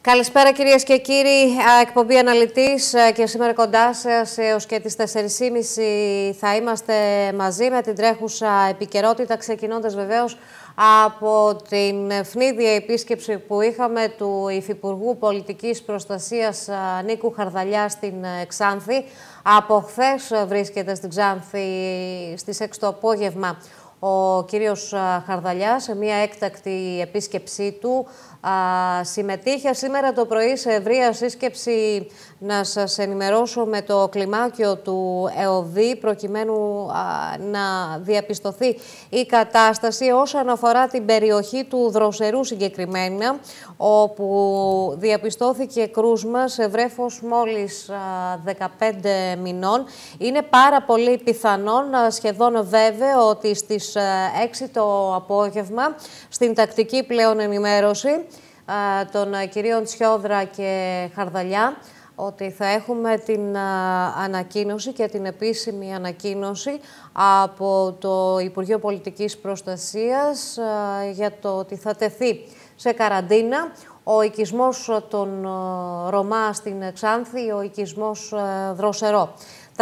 Καλησπέρα κυρίες και κύριοι, εκπομπή Αναλυτής και σήμερα κοντά σας έως και τις 4.30 θα είμαστε μαζί με την τρέχουσα επικαιρότητα, ξεκινώντας βεβαίως από την ευνίδια επίσκεψη που είχαμε του Υφυπουργού Πολιτικής Προστασίας Νίκου Χαρδαλιά στην Ξάνθη. Από χθες βρίσκεται στην Ξάνθη στις 6 το απόγευμα ο κύριος Χαρδαλιάς σε μια έκτακτη επίσκεψή του. Συμμετείχε σήμερα το πρωί σε ευρεία σύσκεψη, να σας ενημερώσω, με το κλιμάκιο του ΕΟΔΗ προκειμένου να διαπιστωθεί η κατάσταση όσον αφορά την περιοχή του Δροσερού συγκεκριμένα, όπου διαπιστώθηκε κρούσμα σε βρέφος μόλις 15 μηνών. Είναι πάρα πολύ πιθανόν, σχεδόν βέβαιο, ότι στις 6 το απόγευμα στην τακτική πλέον ενημέρωση των κυρίων Τσιόδρα και Χαρδαλιά, ότι θα έχουμε την ανακοίνωση και την επίσημη ανακοίνωση από το Υπουργείο Πολιτικής Προστασίας για το ότι θα τεθεί σε καραντίνα ο οικισμός των Ρωμά στην Ξάνθη, ο οικισμός Δροσερό. 334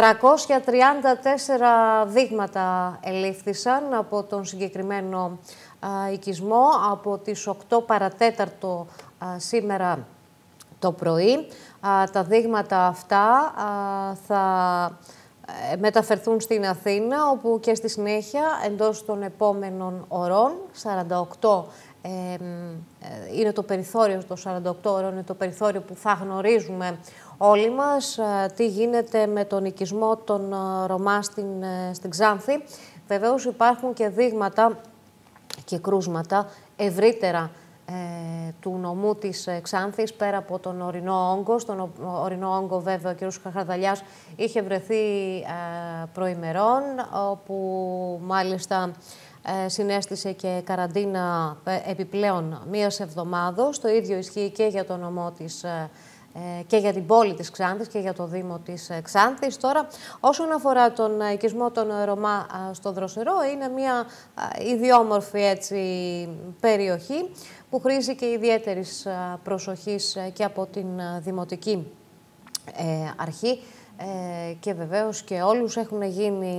δείγματα ελήφθησαν από τον συγκεκριμένο οικισμό από τις 8 παρατέταρτο σήμερα το πρωί. Τα δείγματα αυτά θα μεταφερθούν στην Αθήνα, όπου και στη συνέχεια εντός των επόμενων ωρών, 48 είναι το περιθώριο, το 48 ώρων είναι το περιθώριο που θα γνωρίζουμε όλοι μας τι γίνεται με τον οικισμό των Ρωμά στην Ξάνθη. Βεβαίως υπάρχουν και δείγματα και κρούσματα ευρύτερα του νομού της Ξάνθης, πέρα από τον ορεινό όγκο. Στον ορεινό όγκο, βέβαια, ο κ. Χαρδαλιάς είχε βρεθεί προημερών, όπου μάλιστα συνέστησε και καραντίνα επιπλέον μίας εβδομάδος. Το ίδιο ισχύει και για το νομό της και για την πόλη της Ξάνθης και για το Δήμο της Ξάνθης. Τώρα, όσον αφορά τον οικισμό των Ρωμά στο Δροσερό, είναι μια ιδιόμορφη περιοχή που χρήζει και ιδιαίτερης προσοχής και από την Δημοτική Αρχή και βεβαίως και όλους έχουν γίνει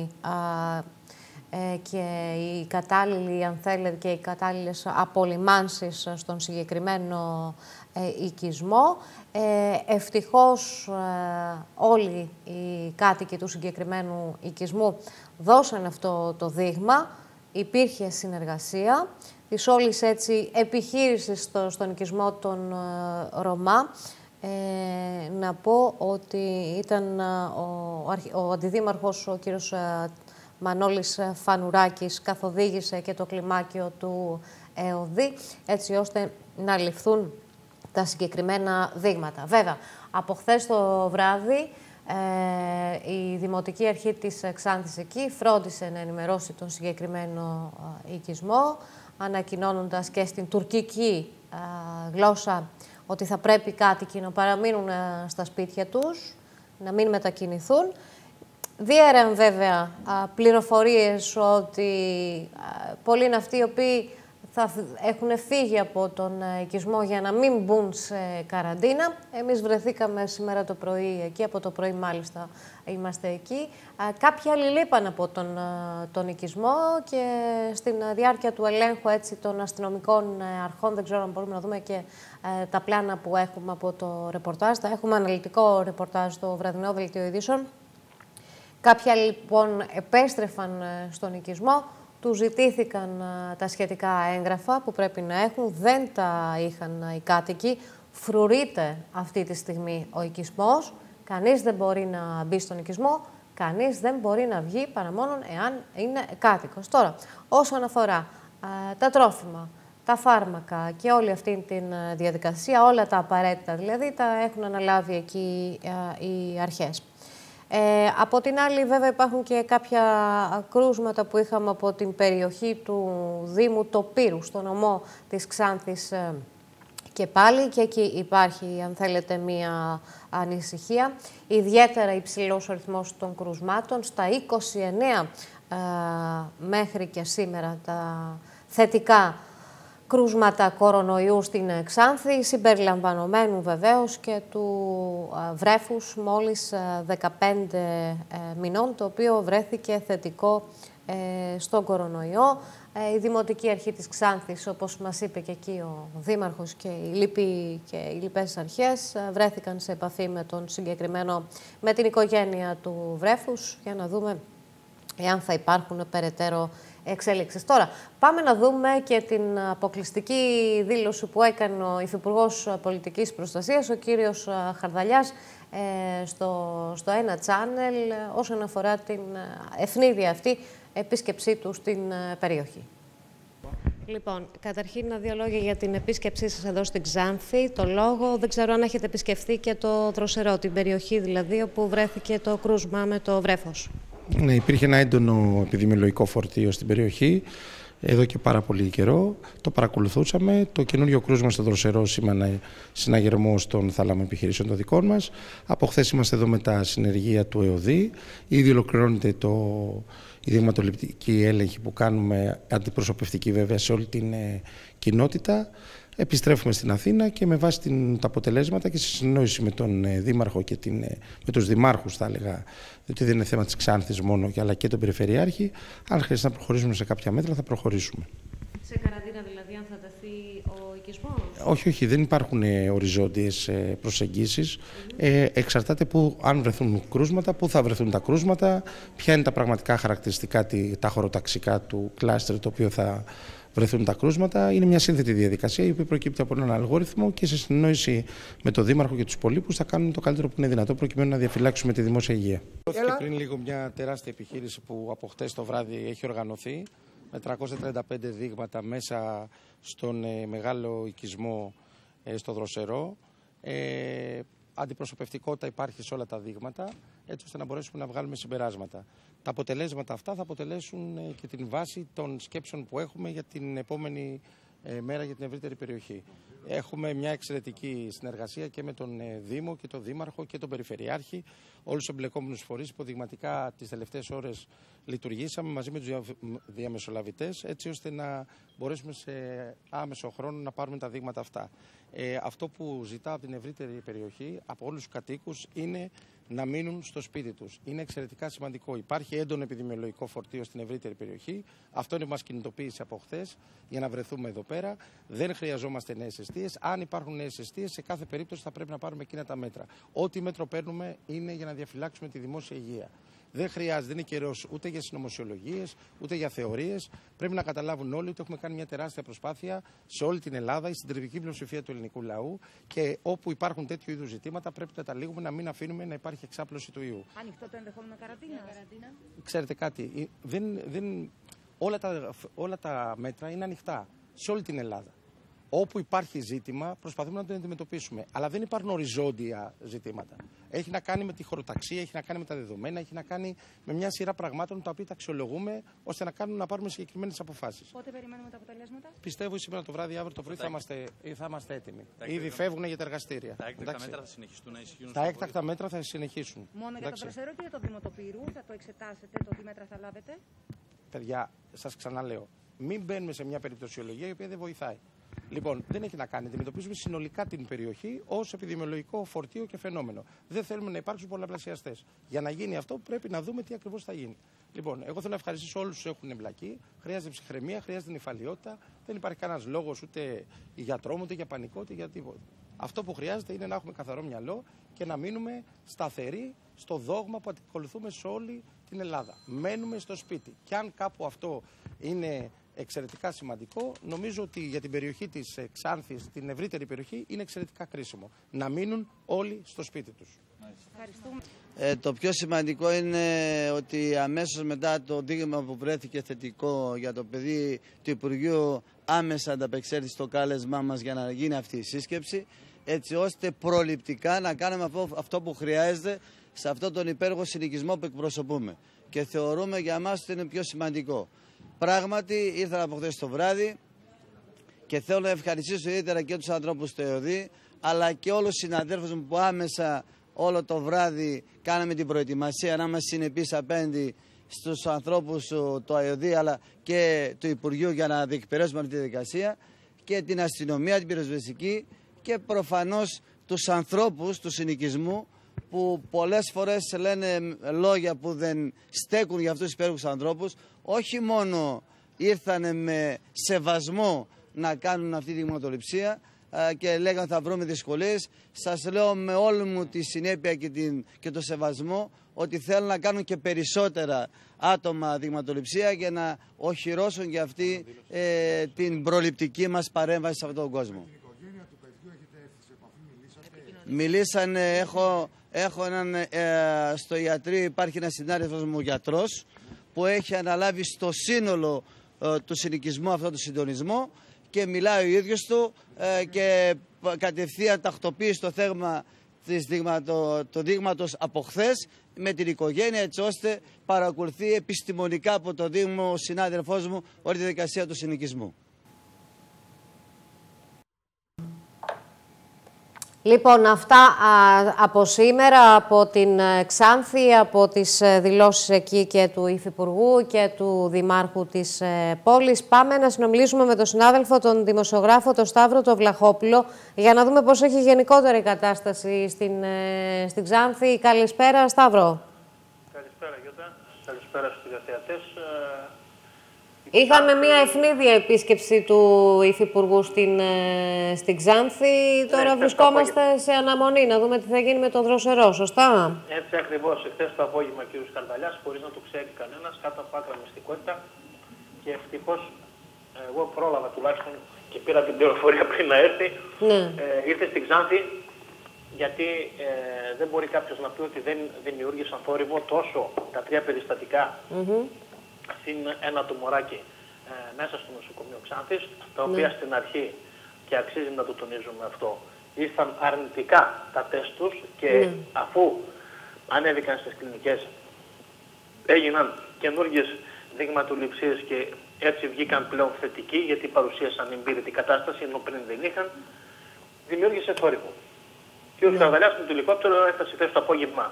και οι κατάλληλοι, αν θέλετε, και οι κατάλληλες απολυμάνσεις στον συγκεκριμένο οικισμό. Ευτυχώς όλοι οι κάτοικοι του συγκεκριμένου οικισμού δώσαν αυτό το δείγμα. Υπήρχε συνεργασία της όλης επιχείρησης στον οικισμό των Ρωμά. Να πω ότι ήταν ο αντιδήμαρχος, ο κύριος Μανώλης Φανουράκης, καθοδήγησε και το κλιμάκιο του ΕΟΔΗ, έτσι ώστε να ληφθούν τα συγκεκριμένα δείγματα. Βέβαια, από χθες το βράδυ η Δημοτική Αρχή της Ξάνθης εκεί φρόντισε να ενημερώσει τον συγκεκριμένο οικισμό, ανακοινώνοντας και στην τουρκική γλώσσα ότι θα πρέπει οι κάτοικοι να παραμείνουν στα σπίτια τους, να μην μετακινηθούν. Διέραν βέβαια πληροφορίες ότι πολλοί είναι αυτοί οι οποίοι θα έχουν φύγει από τον οικισμό για να μην μπουν σε καραντίνα. Εμείς βρεθήκαμε σήμερα το πρωί εκεί, από το πρωί μάλιστα είμαστε εκεί. Κάποιοι άλλοι λείπαν από τον οικισμό και στην διάρκεια του ελέγχου των αστυνομικών αρχών, δεν ξέρω αν μπορούμε να δούμε και τα πλάνα που έχουμε από το ρεπορτάζ. Θα έχουμε αναλυτικό ρεπορτάζ στο βραδινό δελτίο ειδήσεων. Κάποιοι λοιπόν επέστρεφαν στον οικισμό, τους ζητήθηκαν τα σχετικά έγγραφα που πρέπει να έχουν, δεν τα είχαν οι κάτοικοι. Φρουρείται αυτή τη στιγμή ο οικισμός, κανείς δεν μπορεί να μπει στον οικισμό, κανείς δεν μπορεί να βγει παρά μόνο εάν είναι κάτοικος. Τώρα, όσον αφορά τα τρόφιμα, τα φάρμακα και όλη αυτή τη διαδικασία, όλα τα απαραίτητα δηλαδή, τα έχουν αναλάβει εκεί οι αρχές. Από την άλλη, βέβαια, υπάρχουν και κάποια κρούσματα που είχαμε από την περιοχή του Δήμου Τοπύρου, στο νομό της Ξάνθης και πάλι. Και εκεί υπάρχει, αν θέλετε, μία ανησυχία. Ιδιαίτερα υψηλός ο αριθμός των κρουσμάτων, στα 29 μέχρι και σήμερα τα θετικά κρούσματα κορονοϊού στην Ξάνθη, συμπεριλαμβανομένου βεβαίως και του βρέφους μόλις 15 μηνών, το οποίο βρέθηκε θετικό στον κορονοϊό. Η Δημοτική Αρχή της Ξάνθης, όπως μας είπε και εκεί ο Δήμαρχος και οι λοιπές αρχές, βρέθηκαν σε επαφή με την οικογένεια του βρέφους για να δούμε εάν θα υπάρχουν περαιτέρω εξέλιξεις. Τώρα, πάμε να δούμε και την αποκλειστική δήλωση που έκανε ο Υφυπουργός Πολιτικής Προστασίας, ο κύριος Χαρδαλιάς, στο ένα channel, όσον αφορά την ευνίδια αυτή επίσκεψή του στην περιοχή. Λοιπόν, καταρχήν δύο λόγια για την επίσκεψή σας εδώ στην Ξάνθη. Το λόγο, δεν ξέρω αν έχετε επισκεφθεί και το Δροσερό, την περιοχή δηλαδή όπου βρέθηκε το κρούσμα με το βρέφος. Ναι, υπήρχε ένα έντονο επιδημιολογικό φορτίο στην περιοχή εδώ και πάρα πολύ καιρό. Το παρακολουθούσαμε. Το καινούριο κρούσμα στο Δροσερό σήμανε συναγερμό των θάλαμων επιχειρήσεων των δικών μας. Από χθες είμαστε εδώ με τα συνεργεία του ΕΟΔΗ. Ήδη ολοκληρώνεται η δειγματοληπτική έλεγχη που κάνουμε, αντιπροσωπευτική βέβαια, σε όλη την κοινότητα. Επιστρέφουμε στην Αθήνα και με βάση τα αποτελέσματα και σε συνεννόηση με τον Δήμαρχο και με τους δημάρχους, θα έλεγα, διότι δεν είναι θέμα της Ξάνθης μόνο, αλλά και τον Περιφερειάρχη, αν χρειάζεται να προχωρήσουμε σε κάποια μέτρα, θα προχωρήσουμε. Σε καραντίνα δηλαδή, αν θα τεθεί ο οικισμός? Όχι, δεν υπάρχουν οριζόντιες προσεγγίσεις. Εξαρτάται αν βρεθούν κρούσματα, πού θα βρεθούν τα κρούσματα, ποια είναι τα πραγματικά χαρακτηριστικά, τα χωροταξικά του κλάστερ το οποίο θα βρεθούν τα κρούσματα. Είναι μια σύνθετη διαδικασία η οποία προκύπτει από έναν αλγόριθμο και σε συνεννόηση με τον Δήμαρχο και τους υπολείπους θα κάνουμε το καλύτερο που είναι δυνατό προκειμένου να διαφυλάξουμε τη δημόσια υγεία. Δόθηκε πριν λίγο μια τεράστια επιχείρηση που από χτες το βράδυ έχει οργανωθεί με 335 δείγματα μέσα στον μεγάλο οικισμό στο Δροσερό. Αντιπροσωπευτικότητα υπάρχει σε όλα τα δείγματα, έτσι ώστε να μπορέσουμε να βγάλουμε συμπεράσματα. Τα αποτελέσματα αυτά θα αποτελέσουν και την βάση των σκέψεων που έχουμε για την επόμενη μέρα για την ευρύτερη περιοχή. Έχουμε μια εξαιρετική συνεργασία και με τον Δήμο και τον Δήμαρχο και τον Περιφερειάρχη, όλους τους εμπλεκόμενους φορείς. Υποδειγματικά τις τελευταίες ώρες λειτουργήσαμε μαζί με τους διαμεσολαβητές, έτσι ώστε να μπορέσουμε σε άμεσο χρόνο να πάρουμε τα δείγματα αυτά. Αυτό που ζητάω από την ευρύτερη περιοχή, από όλους τους κατοίκους, είναι να μείνουν στο σπίτι τους. Είναι εξαιρετικά σημαντικό. Υπάρχει έντονο επιδημιολογικό φορτίο στην ευρύτερη περιοχή. Αυτό είναι που μας κινητοποίησε από χθες για να βρεθούμε εδώ πέρα. Δεν χρειαζόμαστε νέες εστίες. Αν υπάρχουν νέες εστίες, σε κάθε περίπτωση θα πρέπει να πάρουμε εκείνα τα μέτρα. Ό,τι μέτρο παίρνουμε είναι για να διαφυλάξουμε τη δημόσια υγεία. Δεν χρειάζεται, δεν είναι καιρός ούτε για συνωμοσιολογίες, ούτε για θεωρίες. Πρέπει να καταλάβουν όλοι ότι έχουμε κάνει μια τεράστια προσπάθεια σε όλη την Ελλάδα, η συντριπτική πλειοψηφία του ελληνικού λαού, και όπου υπάρχουν τέτοιου είδους ζητήματα πρέπει να τα λύγουμε, να μην αφήνουμε να υπάρχει εξάπλωση του ιού. Ανοιχτό το ενδεχόμενο καραντίνα. Ξέρετε κάτι, όλα τα μέτρα είναι ανοιχτά σε όλη την Ελλάδα. Όπου υπάρχει ζήτημα, προσπαθούμε να το αντιμετωπίσουμε. Αλλά δεν υπάρχουν οριζόντια ζητήματα. Έχει να κάνει με τη χωροταξία, έχει να κάνει με τα δεδομένα, έχει να κάνει με μια σειρά πραγμάτων τα οποία τα αξιολογούμε ώστε να πάρουμε συγκεκριμένες αποφάσεις. Πότε περιμένουμε τα αποτελέσματα? Πιστεύω σήμερα το βράδυ, αύριο το πρωί θα είμαστε έτοιμοι. Ήδη φεύγουν για τα εργαστήρια. Τα έκτακτα μέτρα θα συνεχιστούν να ισχύουν? Τα έκτακτα μέτρα θα συνεχίσουν. Μόνο για το Δροσερό και για το Δήμο του Πύρου θα το εξετάσετε, το τι μέτρα θα λάβετε? Παιδιά, σας ξαναλέω, μην μπαίνουμε σε μια περιπτωσιολογία η οποία δεν βοηθάει. Λοιπόν, δεν έχει να κάνει. Αντιμετωπίζουμε συνολικά την περιοχή ως επιδημιολογικό φορτίο και φαινόμενο. Δεν θέλουμε να υπάρξουν πολλαπλασιαστές. Για να γίνει αυτό, πρέπει να δούμε τι ακριβώς θα γίνει. Λοιπόν, εγώ θέλω να ευχαριστήσω όλους τους έχουν εμπλακεί. Χρειάζεται ψυχραιμία, χρειάζεται νηφαλιότητα. Δεν υπάρχει κανένας λόγος ούτε για τρόμο, ούτε για πανικό, ούτε για τίποτα. Αυτό που χρειάζεται είναι να έχουμε καθαρό μυαλό και να μείνουμε σταθεροί στο δόγμα που ακολουθούμε σε όλη την Ελλάδα. Μένουμε στο σπίτι. Και αν κάπου αυτό είναι εξαιρετικά σημαντικό, νομίζω ότι για την περιοχή της Ξάνθης, την ευρύτερη περιοχή, είναι εξαιρετικά κρίσιμο. Να μείνουν όλοι στο σπίτι τους. Το πιο σημαντικό είναι ότι αμέσως μετά το δείγμα που βρέθηκε θετικό για το παιδί του Υπουργείου, άμεσα ανταπεξέλθει στο κάλεσμά μας για να γίνει αυτή η σύσκεψη, έτσι ώστε προληπτικά να κάνουμε αυτό που χρειάζεται σε αυτόν τον υπέργο συνοικισμό που εκπροσωπούμε. Και θεωρούμε για μας ότι είναι πιο σημαντικό. Πράγματι, ήρθα από χθες το βράδυ και θέλω να ευχαριστήσω ιδιαίτερα και τους ανθρώπους του ΕΟΔΗ, αλλά και όλους τους συναδέλφους μου που άμεσα όλο το βράδυ κάναμε την προετοιμασία να είμαστε συνεπείς απέναντι στους ανθρώπους του ΕΟΔΗ αλλά και του Υπουργείου για να διεκπαιρέσουμε αυτή τη διαδικασία. και την αστυνομία, την πυροσβεστική και προφανώς τους ανθρώπους του συνοικισμού, που πολλές φορές λένε λόγια που δεν στέκουν για αυτούς τους υπέροχους ανθρώπους. Όχι μόνο ήρθανε με σεβασμό να κάνουν αυτή τη δειγματοληψία και λέγανε θα βρούμε δυσκολίες. Σας λέω με όλη μου τη συνέπεια και το σεβασμό ότι θέλουν να κάνουν και περισσότερα άτομα δειγματοληψία για να οχυρώσουν για αυτή την προληπτική μας παρέμβαση σε αυτόν τον κόσμο. Μιλήσανε, έχω έναν, στο ιατρείο υπάρχει ένας συνάδελφος μου γιατρός που έχει αναλάβει στο σύνολο του συνοικισμού αυτό το συντονισμό και μιλάει ο ίδιος του και κατευθείαν τακτοποίησε το θέμα του δείγματος από χθες με την οικογένεια, έτσι ώστε παρακολουθεί επιστημονικά από το Δήμο ο συνάδελφός μου όλη τη διαδικασία του συνοικισμού. Λοιπόν, αυτά από σήμερα, από την Ξάνθη, από τις δηλώσεις εκεί και του Υφυπουργού και του Δημάρχου της πόλης. Πάμε να συνομιλήσουμε με τον συνάδελφο, τον δημοσιογράφο, τον Σταύρο τον Βλαχόπουλο, για να δούμε πώς έχει γενικότερη κατάσταση στην Ξάνθη. Καλησπέρα, Σταύρο. Καλησπέρα, Γιώτα. Καλησπέρα στους τηλεθεατές. Είχαμε μια ευνίδια επίσκεψη του Υφυπουργού στην Ξάνθη. Τώρα βρισκόμαστε σε αναμονή να δούμε τι θα γίνει με τον Δροσερό, σωστά? Έτσι ακριβώς. Εχθές το απόγευμα ο κ. Καρδαλιάς, χωρίς να το ξέρει κανένας, κάτω από άκρα μυστικότητα. Και ευτυχώς εγώ πρόλαβα τουλάχιστον και πήρα την πληροφορία πριν να έρθει. Ναι. Ήρθε στην Ξάνθη γιατί δεν μπορεί κάποιος να πει ότι δεν δημιούργησαν θόρυβο τόσο τα 3 περιστατικά. Συν ένα τουμοράκι μέσα στο νοσοκομείο Ξάνθης, τα οποία στην αρχή, και αξίζει να το τονίζουμε αυτό, ήρθαν αρνητικά τα τεστ τους και αφού ανέβηκαν στις κλινικές έγιναν καινούργιες δειγματοληψίες και έτσι βγήκαν πλέον θετικοί, γιατί παρουσίασαν εμπειρητή κατάσταση ενώ πριν δεν είχαν, δημιούργησε θόρυβο. Και ο Καρδαλιάς με το ελικόπτερο έφτασε χθες το απόγευμα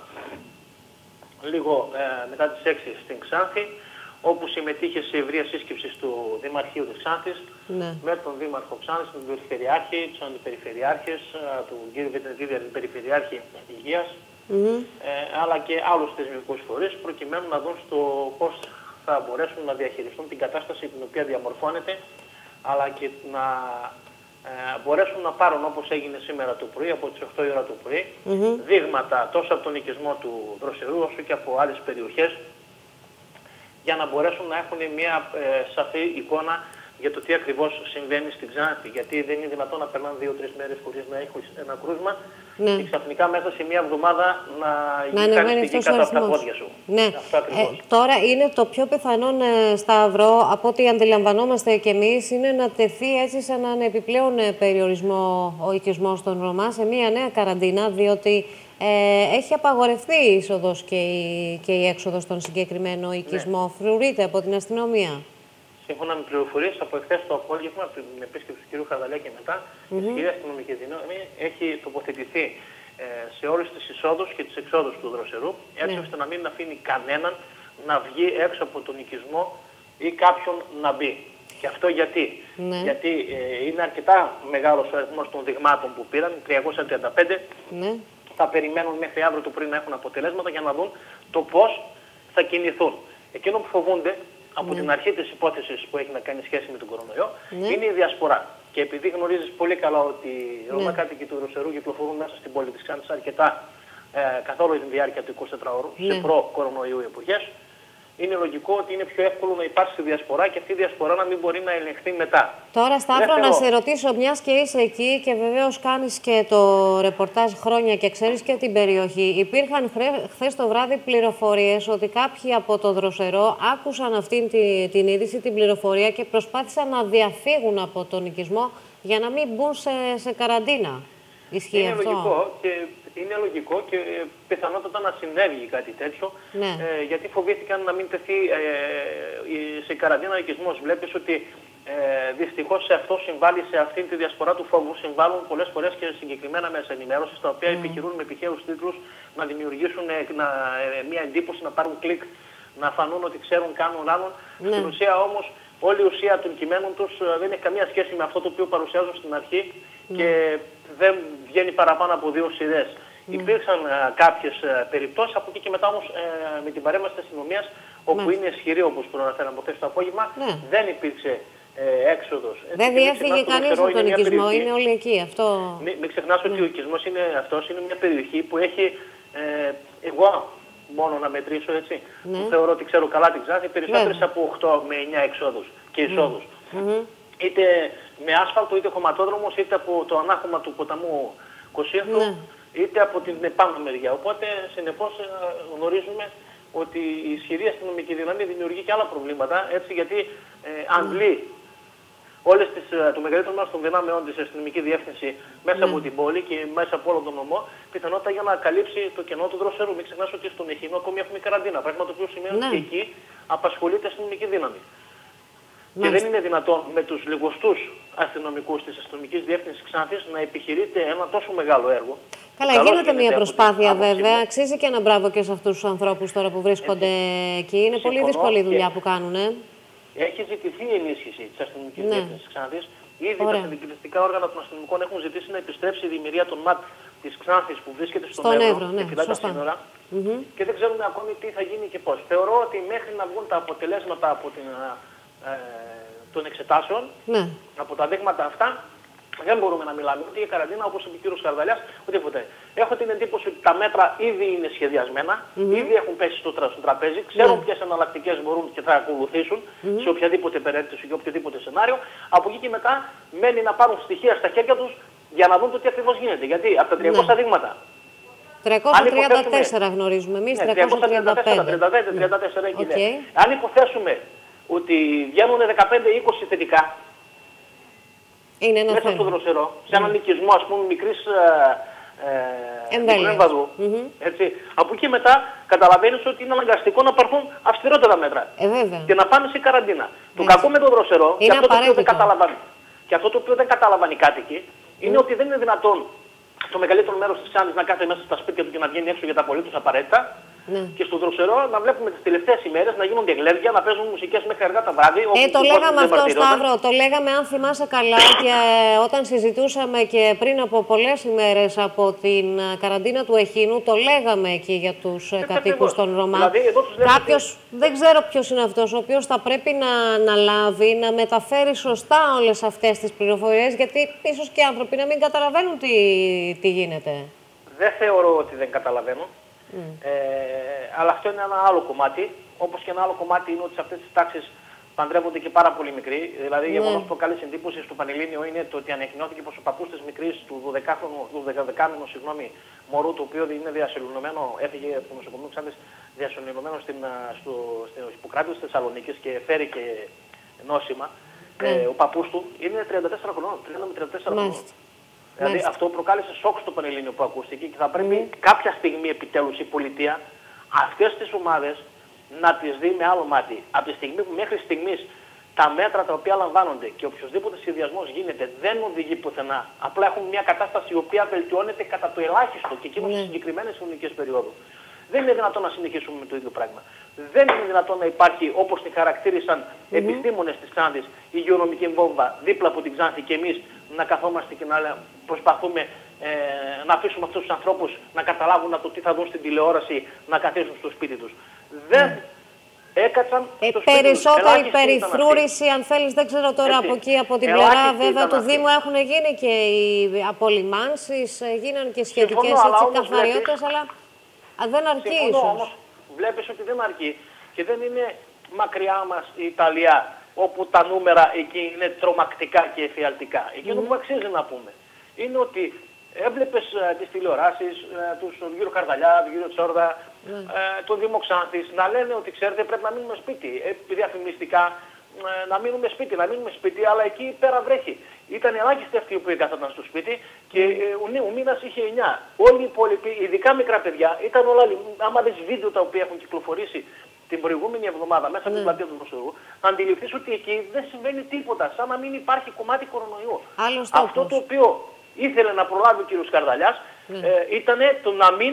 λίγο μετά τις 6 στην Ξάνθη, όπου συμμετείχε σε ευρεία σύσκεψη του Δημαρχείου της Ξάνθης, με τον Δήμαρχο Ξάνθης, τον Περιφερειάρχη, τους Αντιπεριφερειάρχες, τον κύριο Βετεντίδη, Αντιπεριφερειάρχη Υγείας, αλλά και άλλους θεσμικούς φορείς, προκειμένου να δουν στο πώς θα μπορέσουν να διαχειριστούν την κατάσταση την οποία διαμορφώνεται, αλλά και να μπορέσουν να πάρουν, όπως έγινε σήμερα το πρωί, από τις 8 η ώρα το πρωί, δείγματα τόσο από τον οικισμό του Δροσερού, όσο και από άλλες περιοχές, για να μπορέσουν να έχουν μια σαφή εικόνα για το τι ακριβώς συμβαίνει στην Ξάνθη. Γιατί δεν είναι δυνατόν να περνάνε 2-3 μέρες χωρίς να έχουν ένα κρούσμα και ξαφνικά μέσα σε μια εβδομάδα να κάνεις τη γη κάτω από τα πόδια σου. Ναι. Τώρα είναι το πιο πιθανόν, Σταύρο, από ό,τι αντιλαμβανόμαστε και εμείς, είναι να τεθεί έτσι σε έναν επιπλέον περιορισμό ο οικισμός των Ρωμά, σε μια νέα καραντίνα, διότι έχει απαγορευτεί η είσοδος και η έξοδος στον συγκεκριμένο οικισμό. Φρουρείται από την αστυνομία. Σύμφωνα με πληροφορίες από εχθές το απόγευμα, από την επίσκεψη του κ. Καρδαλιά και μετά, η ισχυρή αστυνομική δύναμη έχει τοποθετηθεί σε όλες τις εισόδους και τις εξόδους του Δροσερού, έτσι ώστε να μην αφήνει κανέναν να βγει έξω από τον οικισμό ή κάποιον να μπει. Και αυτό γιατί? Γιατί είναι αρκετά μεγάλος ο αριθμός των δειγμάτων που πήραν, 335. Θα περιμένουν μέχρι αύριο το πρωί να έχουν αποτελέσματα για να δουν το πώς θα κινηθούν. Εκείνο που φοβούνται από την αρχή της υπόθεσης που έχει να κάνει σχέση με τον κορονοϊό είναι η διασπορά. Και επειδή γνωρίζεις πολύ καλά ότι οι Ρωμά κάτοικοι του Δροσερού κυκλοφορούν μέσα στην πόλη της Ξάνθης αρκετά καθ' όλη τη διάρκεια του 24ωρου σε προ-κορονοϊού εποχές, είναι λογικό ότι είναι πιο εύκολο να υπάρξει διασπορά και αυτή η διασπορά να μην μπορεί να ελεγχθεί μετά. Τώρα, Σταύρο, να σε ρωτήσω, μιας και είσαι εκεί και βεβαίως κάνεις και το ρεπορτάζ χρόνια και ξέρεις και την περιοχή, υπήρχαν χθες το βράδυ πληροφορίες ότι κάποιοι από το Δροσερό άκουσαν αυτή την είδηση, την πληροφορία και προσπάθησαν να διαφύγουν από τον οικισμό για να μην μπουν σε καραντίνα. Ισχύει αυτό? Είναι λογικό και πιθανότατα να συνέβη κάτι τέτοιο, γιατί φοβήθηκαν να μην τεθεί σε καραντίνα ο οικισμός. Βλέπεις ότι δυστυχώς σε αυτό συμβάλλει, σε αυτή τη διασπορά του φόβου, συμβάλλουν πολλές φορές και συγκεκριμένα μέσα ενημέρωσης, τα οποία επιχειρούν με επιχαίρους τίτλους να δημιουργήσουν μια εντύπωση, να πάρουν κλικ, να φανούν ότι ξέρουν, κάνουν, ράνουν. Στην ουσία όμως όλη η ουσία των κειμένων τους δεν έχει καμία σχέση με αυτό το οποίο παρουσιάζουν στην αρχή και δεν βγαίνει παραπάνω από 2 σειρές. Υπήρξαν κάποιες περιπτώσεις, από εκεί και μετά όμως με την παρέμβαση της αστυνομίας, όπου είναι ισχυρή, όπως προαναφέραμε από χθες το απόγευμα, δεν υπήρξε έξοδος. Δεν διέφυγε κανείς από τον οικισμό, είναι όλοι εκεί. Αυτό... Μην ξεχνάς ότι ο οικισμός είναι μια περιοχή που έχει, εγώ μόνο να μετρήσω έτσι, που θεωρώ ότι ξέρω καλά την Ξάνθη, περισσότερες από 8 με 9 εξόδους και εισόδους. Είτε με άσφαλτο, είτε χωματόδρομος, είτε από το ανάχωμα του ποταμού Κωσίαθου, είτε από την επάνω μεριά. Οπότε, συνεπώς, γνωρίζουμε ότι η ισχυρή αστυνομική δύναμη δημιουργεί και άλλα προβλήματα, έτσι, γιατί αντλεί το μεγαλύτερο μέρος των δυνάμεων της αστυνομική διεύθυνση μέσα από την πόλη και μέσα από όλο τον νομό, πιθανότητα για να καλύψει το κενό του δροσερού. Μην ξεχνάς ότι στον Αιχίνο ακόμη έχουμε καραντίνα, πράγμα το οποίο σημαίνει ότι εκεί απασχολείται αστυνομική δύναμη. Και δεν είναι δυνατόν με τους λιγοστούς αστυνομικούς της αστυνομικής διεύθυνσης Ξάνθης να επιχειρείται ένα τόσο μεγάλο έργο. Καλά, γίνεται μια προσπάθεια βέβαια. Αξίζει και ένα μπράβο και σε αυτούς τους ανθρώπους τώρα που βρίσκονται εκεί. Είναι πολύ δύσκολη η δουλειά που κάνουν. Έχει ζητηθεί η ενίσχυση της αστυνομικής διεύθυνσης Ξάνθης. Ήδη τα συνδικαλιστικά όργανα των αστυνομικών έχουν ζητήσει να επιστρέψει η δημιουργία των ΜΑΤ της Ξάνθης που βρίσκεται στον Εύρο και φυλάει τα σύνορα. Και δεν ξέρουμε ακόμη τι θα γίνει και πώς. Θεωρώ ότι μέχρι να βγουν τα αποτελέσματα από των εξετάσεων, από τα δείγματα αυτά, δεν μπορούμε να μιλάμε ούτε για καραντίνα, όπως είπε ο κ. Καρδαλιάς, οτιδήποτε. Έχω την εντύπωση ότι τα μέτρα ήδη είναι σχεδιασμένα, ήδη έχουν πέσει στο τραπέζι, ξέρουν ποιες εναλλακτικές μπορούν και θα ακολουθήσουν σε οποιαδήποτε περίπτωση και οποιοδήποτε σενάριο. Από εκεί και μετά μένει να πάρουν στοιχεία στα χέρια τους για να δουν το τι ακριβώς γίνεται. Γιατί από τα 300 δείγματα. 334 γνωρίζουμε εμείς, 335. 34 εκεί. Αν υποθέσουμε ότι βγαίνουν 15-20 θετικά, μέσα στο δροσερό, σε έναν οικισμό ας πούμε μικρής εμβαδού, από εκεί μετά καταλαβαίνεις ότι είναι αναγκαστικό να πάρθουν αυστηρότερα μέτρα και να πάνε σε καραντίνα. Το κακό με το δροσερό, και αυτό το οποίο δεν καταλαβαίνει οι κάτοικοι, είναι ότι δεν είναι δυνατόν το μεγαλύτερο μέρος της Ξάνθης να κάθεται μέσα στα σπίτια του και να βγαίνει έξω για τα απολύτως απαραίτητα. Και στο δροσερό να βλέπουμε τις τελευταίες ημέρες να γίνονται γλέδια, να παίζουν μουσικές μέχρι αργά τα βράδυ. Το λέγαμε αυτό, Σταύρο, το λέγαμε αν θυμάσαι καλά και όταν συζητούσαμε και πριν από πολλές ημέρες από την καραντίνα του Αιχίνου, το λέγαμε εκεί για τους κατοίκους των Ρωμά. Δηλαδή, κάποιος, δεν ξέρω ποιος είναι αυτός, ο οποίος θα πρέπει να λάβει, να μεταφέρει σωστά όλες αυτές τις πληροφορίες, γιατί ίσως και οι άνθρωποι να μην καταλαβαίνουν τι γίνεται. Δεν θεωρώ ότι δεν καταλαβαίνουν. Αλλά αυτό είναι ένα άλλο κομμάτι. Όπως και ένα άλλο κομμάτι είναι ότι σε αυτές τις τάξεις παντρεύονται και πάρα πολύ μικροί. Δηλαδή, γεγονός που προκαλεί εντύπωση στο Πανελλήνιο είναι το ότι ανακοινώθηκε πως ο παππούς της μικρής, του 12μηνου μωρού, το οποίο είναι διασωληνωμένο, έφυγε από το νοσοκομείο Ξάνθης διασωληνωμένο στο Ιπποκράτη της Θεσσαλονίκης και φέρει και νόσημα. Ο παππούς του είναι 34 χρονών, 30 με 34 χρονών. Δηλαδή αυτό προκάλεσε σοκ στο Πανελλήνιο που ακούστηκε και θα πρέπει κάποια στιγμή επιτέλους η πολιτεία αυτές τις ομάδες να τις δει με άλλο μάτι. Από τη στιγμή που μέχρι στιγμής τα μέτρα τα οποία λαμβάνονται και οποιοδήποτε σχεδιασμός γίνεται δεν οδηγεί πουθενά. Απλά έχουν μια κατάσταση η οποία βελτιώνεται κατά το ελάχιστο και εκείνο σε συγκεκριμένες χρονικές περιόδου. Δεν είναι δυνατόν να συνεχίσουμε με το ίδιο πράγμα. Δεν είναι δυνατόν να υπάρχει, όπως τη χαρακτήρισαν επιστήμονες της Ξάνθης, η υγειονομική βόμβα δίπλα από την Ξάνθη και εμείς να καθόμαστε και να προσπαθούμε να αφήσουμε αυτούς τους ανθρώπους να καταλάβουν το τι θα δουν στην τηλεόραση, να καθίσουν στο σπίτι τους. Δεν έκατσαν στο σπίτι τους. Περισσότερη περιφρούρηση, αν θέλεις, δεν ξέρω τώρα από εκεί, από την πλευρά βέβαια του Δήμου έχουν γίνει και οι απολυμάνσεις, γίνανε και σχετικές καθαριότητες, αλλά δεν αρκεί ίσως. Όμως βλέπεις ότι δεν αρκεί και δεν είναι μακριά μας η Ιταλία, όπου τα νούμερα εκεί είναι τρομακτικά και εφιαλτικά. Εκείνο που αξίζει να πούμε είναι ότι έβλεπες τις τηλεοράσεις, τον κύριο Καρδαλιά, τον κύριο Τσόρδα, τον Δήμο Ξάνθης να λένε ότι ξέρετε πρέπει να μείνουμε σπίτι, διαφημιστικά να μείνουμε σπίτι, αλλά εκεί πέρα βρέχει. Ήταν ελάχιστοι αυτοί που κάθονταν στο σπίτι και ο μήνας είχε 9. Όλοι οι υπόλοιποι, ειδικά μικρά παιδιά, ήταν όλα. Άμα δεις βίντεο τα οποία έχουν κυκλοφορήσει την προηγούμενη εβδομάδα μέσα από την πλατεία του Δροσερού, θα αντιληφθείς ότι εκεί δεν συμβαίνει τίποτα, σαν να μην υπάρχει κομμάτι κορονοϊού. Αυτό το οποίο ήθελε να προλάβει ο κ. Καρδαλιάς ήταν το να μην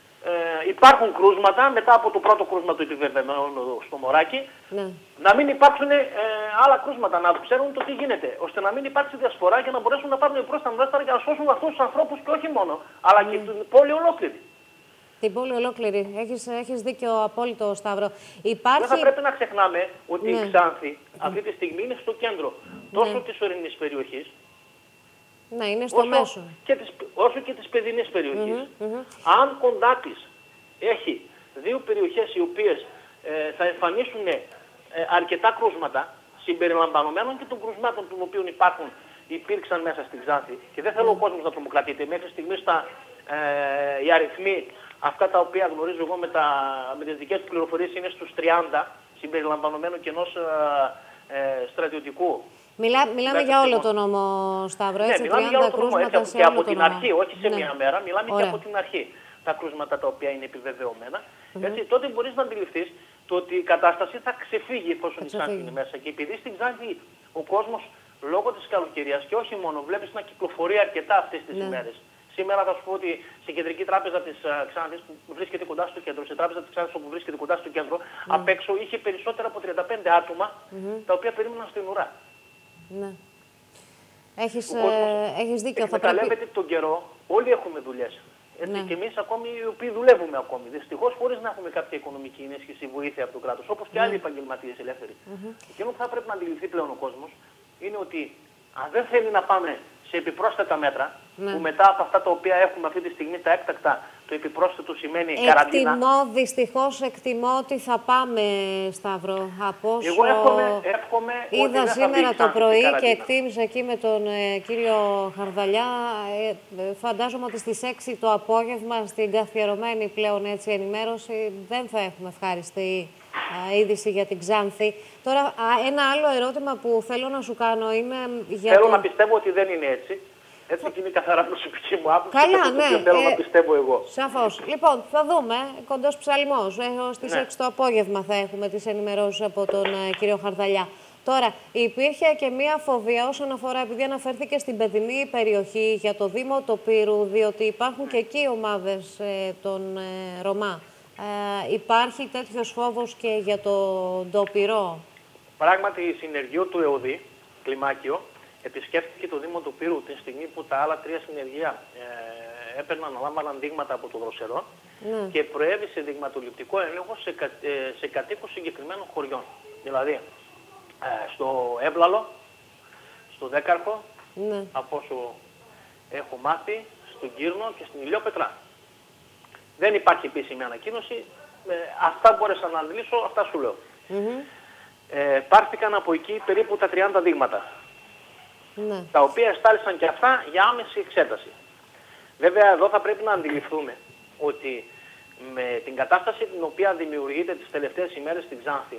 υπάρχουν κρούσματα μετά από το πρώτο κρούσμα του επιβεβαιωμένου στο Μωράκι, να μην υπάρξουν άλλα κρούσματα, να ξέρουν το τι γίνεται, ώστε να μην υπάρξει διασπορά και να μπορέσουν να πάρουν μπρος τα μέτρα για να σώσουν αυτούς τους ανθρώπους και όχι μόνο, αλλά και την πόλη ολόκληρη. Την πόλη ολόκληρη. Έχεις δίκιο απόλυτο, Σταύρο. Υπάρχει... Δεν θα πρέπει να ξεχνάμε ότι η Ξάνθη αυτή τη στιγμή είναι στο κέντρο τόσο της ορεινής περιοχής, ναι, είναι στο μέσο. Όσο και της παιδινής περιοχής. Αν κοντά της έχει δύο περιοχές οι οποίες θα εμφανίσουν αρκετά κρούσματα, συμπεριλαμβανομένων και των κρούσματων των οποίων υπήρξαν μέσα στην Ξάνθη, και δεν θέλω ο κόσμος να τρομοκρατείται. Μέχρι στιγμής οι αριθμοί, αυτά τα οποία γνωρίζω εγώ με τις δικές του πληροφορίες, είναι στους 30, συμπεριλαμβανομένου και ενός στρατιωτικού. Μιλάμε για όλο τον νόμο, Σταύρο, έτσι, ναι, μιλάμε για όλο τον νόμο, έτσι, και από την αρχή, όχι σε ναι. μία μέρα, μιλάμε και από την αρχή. Τα κρούσματα τα οποία είναι επιβεβαιωμένα. Έτσι, τότε μπορείς να αντιληφθείς το ότι η κατάσταση θα ξεφύγει εφόσον η Ξάνθη είναι μέσα. Και επειδή στην Ξάνθη ο κόσμος λόγω της καλοκαιρίας και όχι μόνο βλέπεις να κυκλοφορεί αρκετά αυτές τις ημέρες. Σήμερα θα σου πω ότι στην κεντρική τράπεζα της Ξάνθης που βρίσκεται κοντά στο κέντρο, στην τράπεζα της Ξάνθης που βρίσκεται κοντά στο κέντρο, απ' έξω είχε περισσότερα από 35 άτομα τα οποία περίμεναν στην ουρά. Ναι. Έχεις δίκιο. Εκμεταλλεύεται τον καιρό, όλοι έχουμε δουλειές. Έτσι, και εμείς ακόμη οι οποίοι δουλεύουμε ακόμη. Δυστυχώς χωρίς να έχουμε κάποια οικονομική ενίσχυση, βοήθεια από το κράτος, όπως και άλλοι επαγγελματίες ελεύθεροι. Εκείνο που θα πρέπει να αντιληφθεί πλέον ο κόσμος είναι ότι αν δεν θέλει να πάμε σε επιπρόσθετα μέτρα, που μετά από αυτά τα οποία έχουμε αυτή τη στιγμή, τα έκτακτα, το επιπρόσθετο σημαίνει καραντίνα. Δυστυχώς εκτιμώ ότι θα πάμε, Σταύρο. Εγώ εύχομαι είδα σήμερα το πρωί και εκτίμησα εκεί με τον κύριο Χαρδαλιά. Φαντάζομαι ότι στις 6 το απόγευμα, στην καθιερωμένη πλέον έτσι ενημέρωση, δεν θα έχουμε ευχάριστη είδηση για την Ξάνθη. Τώρα, ένα άλλο ερώτημα που θέλω να σου κάνω είναι για Θέλω να πιστεύω ότι δεν είναι έτσι. Έτσι και είναι καθαρά προσωπική μου άποψη. Καλά, ναι. Θέλω να πιστεύω εγώ. Σαφώς. Λοιπόν, θα δούμε. Κοντός ψαλμός. Στις 6 το απόγευμα θα έχουμε τις ενημερώσεις από τον κύριο Χαρδαλιά. Τώρα, υπήρχε και μία φοβία όσον αφορά, επειδή αναφέρθηκε στην παιδινή περιοχή για το Δήμο του Πύρου, διότι υπάρχουν και εκεί ομάδες των Ρωμά. Υπάρχει τέτοιος φόβος και για τον Ντοπυρό? Πράγματι, η συνεργείο του ΕΟΔΗ, Κλιμάκιο, επισκέφθηκε το Δήμο του Πύρου τη στιγμή που τα άλλα τρία συνεργεία λάμβαναν δείγματα από το Δροσερό και προέβησε δειγματοληπτικό έλεγχο σε κατοίκους συγκεκριμένων χωριών. Δηλαδή, στο Έμπλαλο, στο Δέκαρχο, από όσο έχω μάθει, στον Κύρνο και στην Ηλιόπετρα. Δεν υπάρχει επίσημη ανακοίνωση. Αυτά μπόρεσα να αντιλήσω, αυτά σου λέω. Πάρθηκαν από εκεί περίπου τα 30 δείγματα. Τα οποία εστάλησαν και αυτά για άμεση εξέταση. Βέβαια, εδώ θα πρέπει να αντιληφθούμε ότι με την κατάσταση την οποία δημιουργείται τις τελευταίες ημέρες στην Ξάνθη,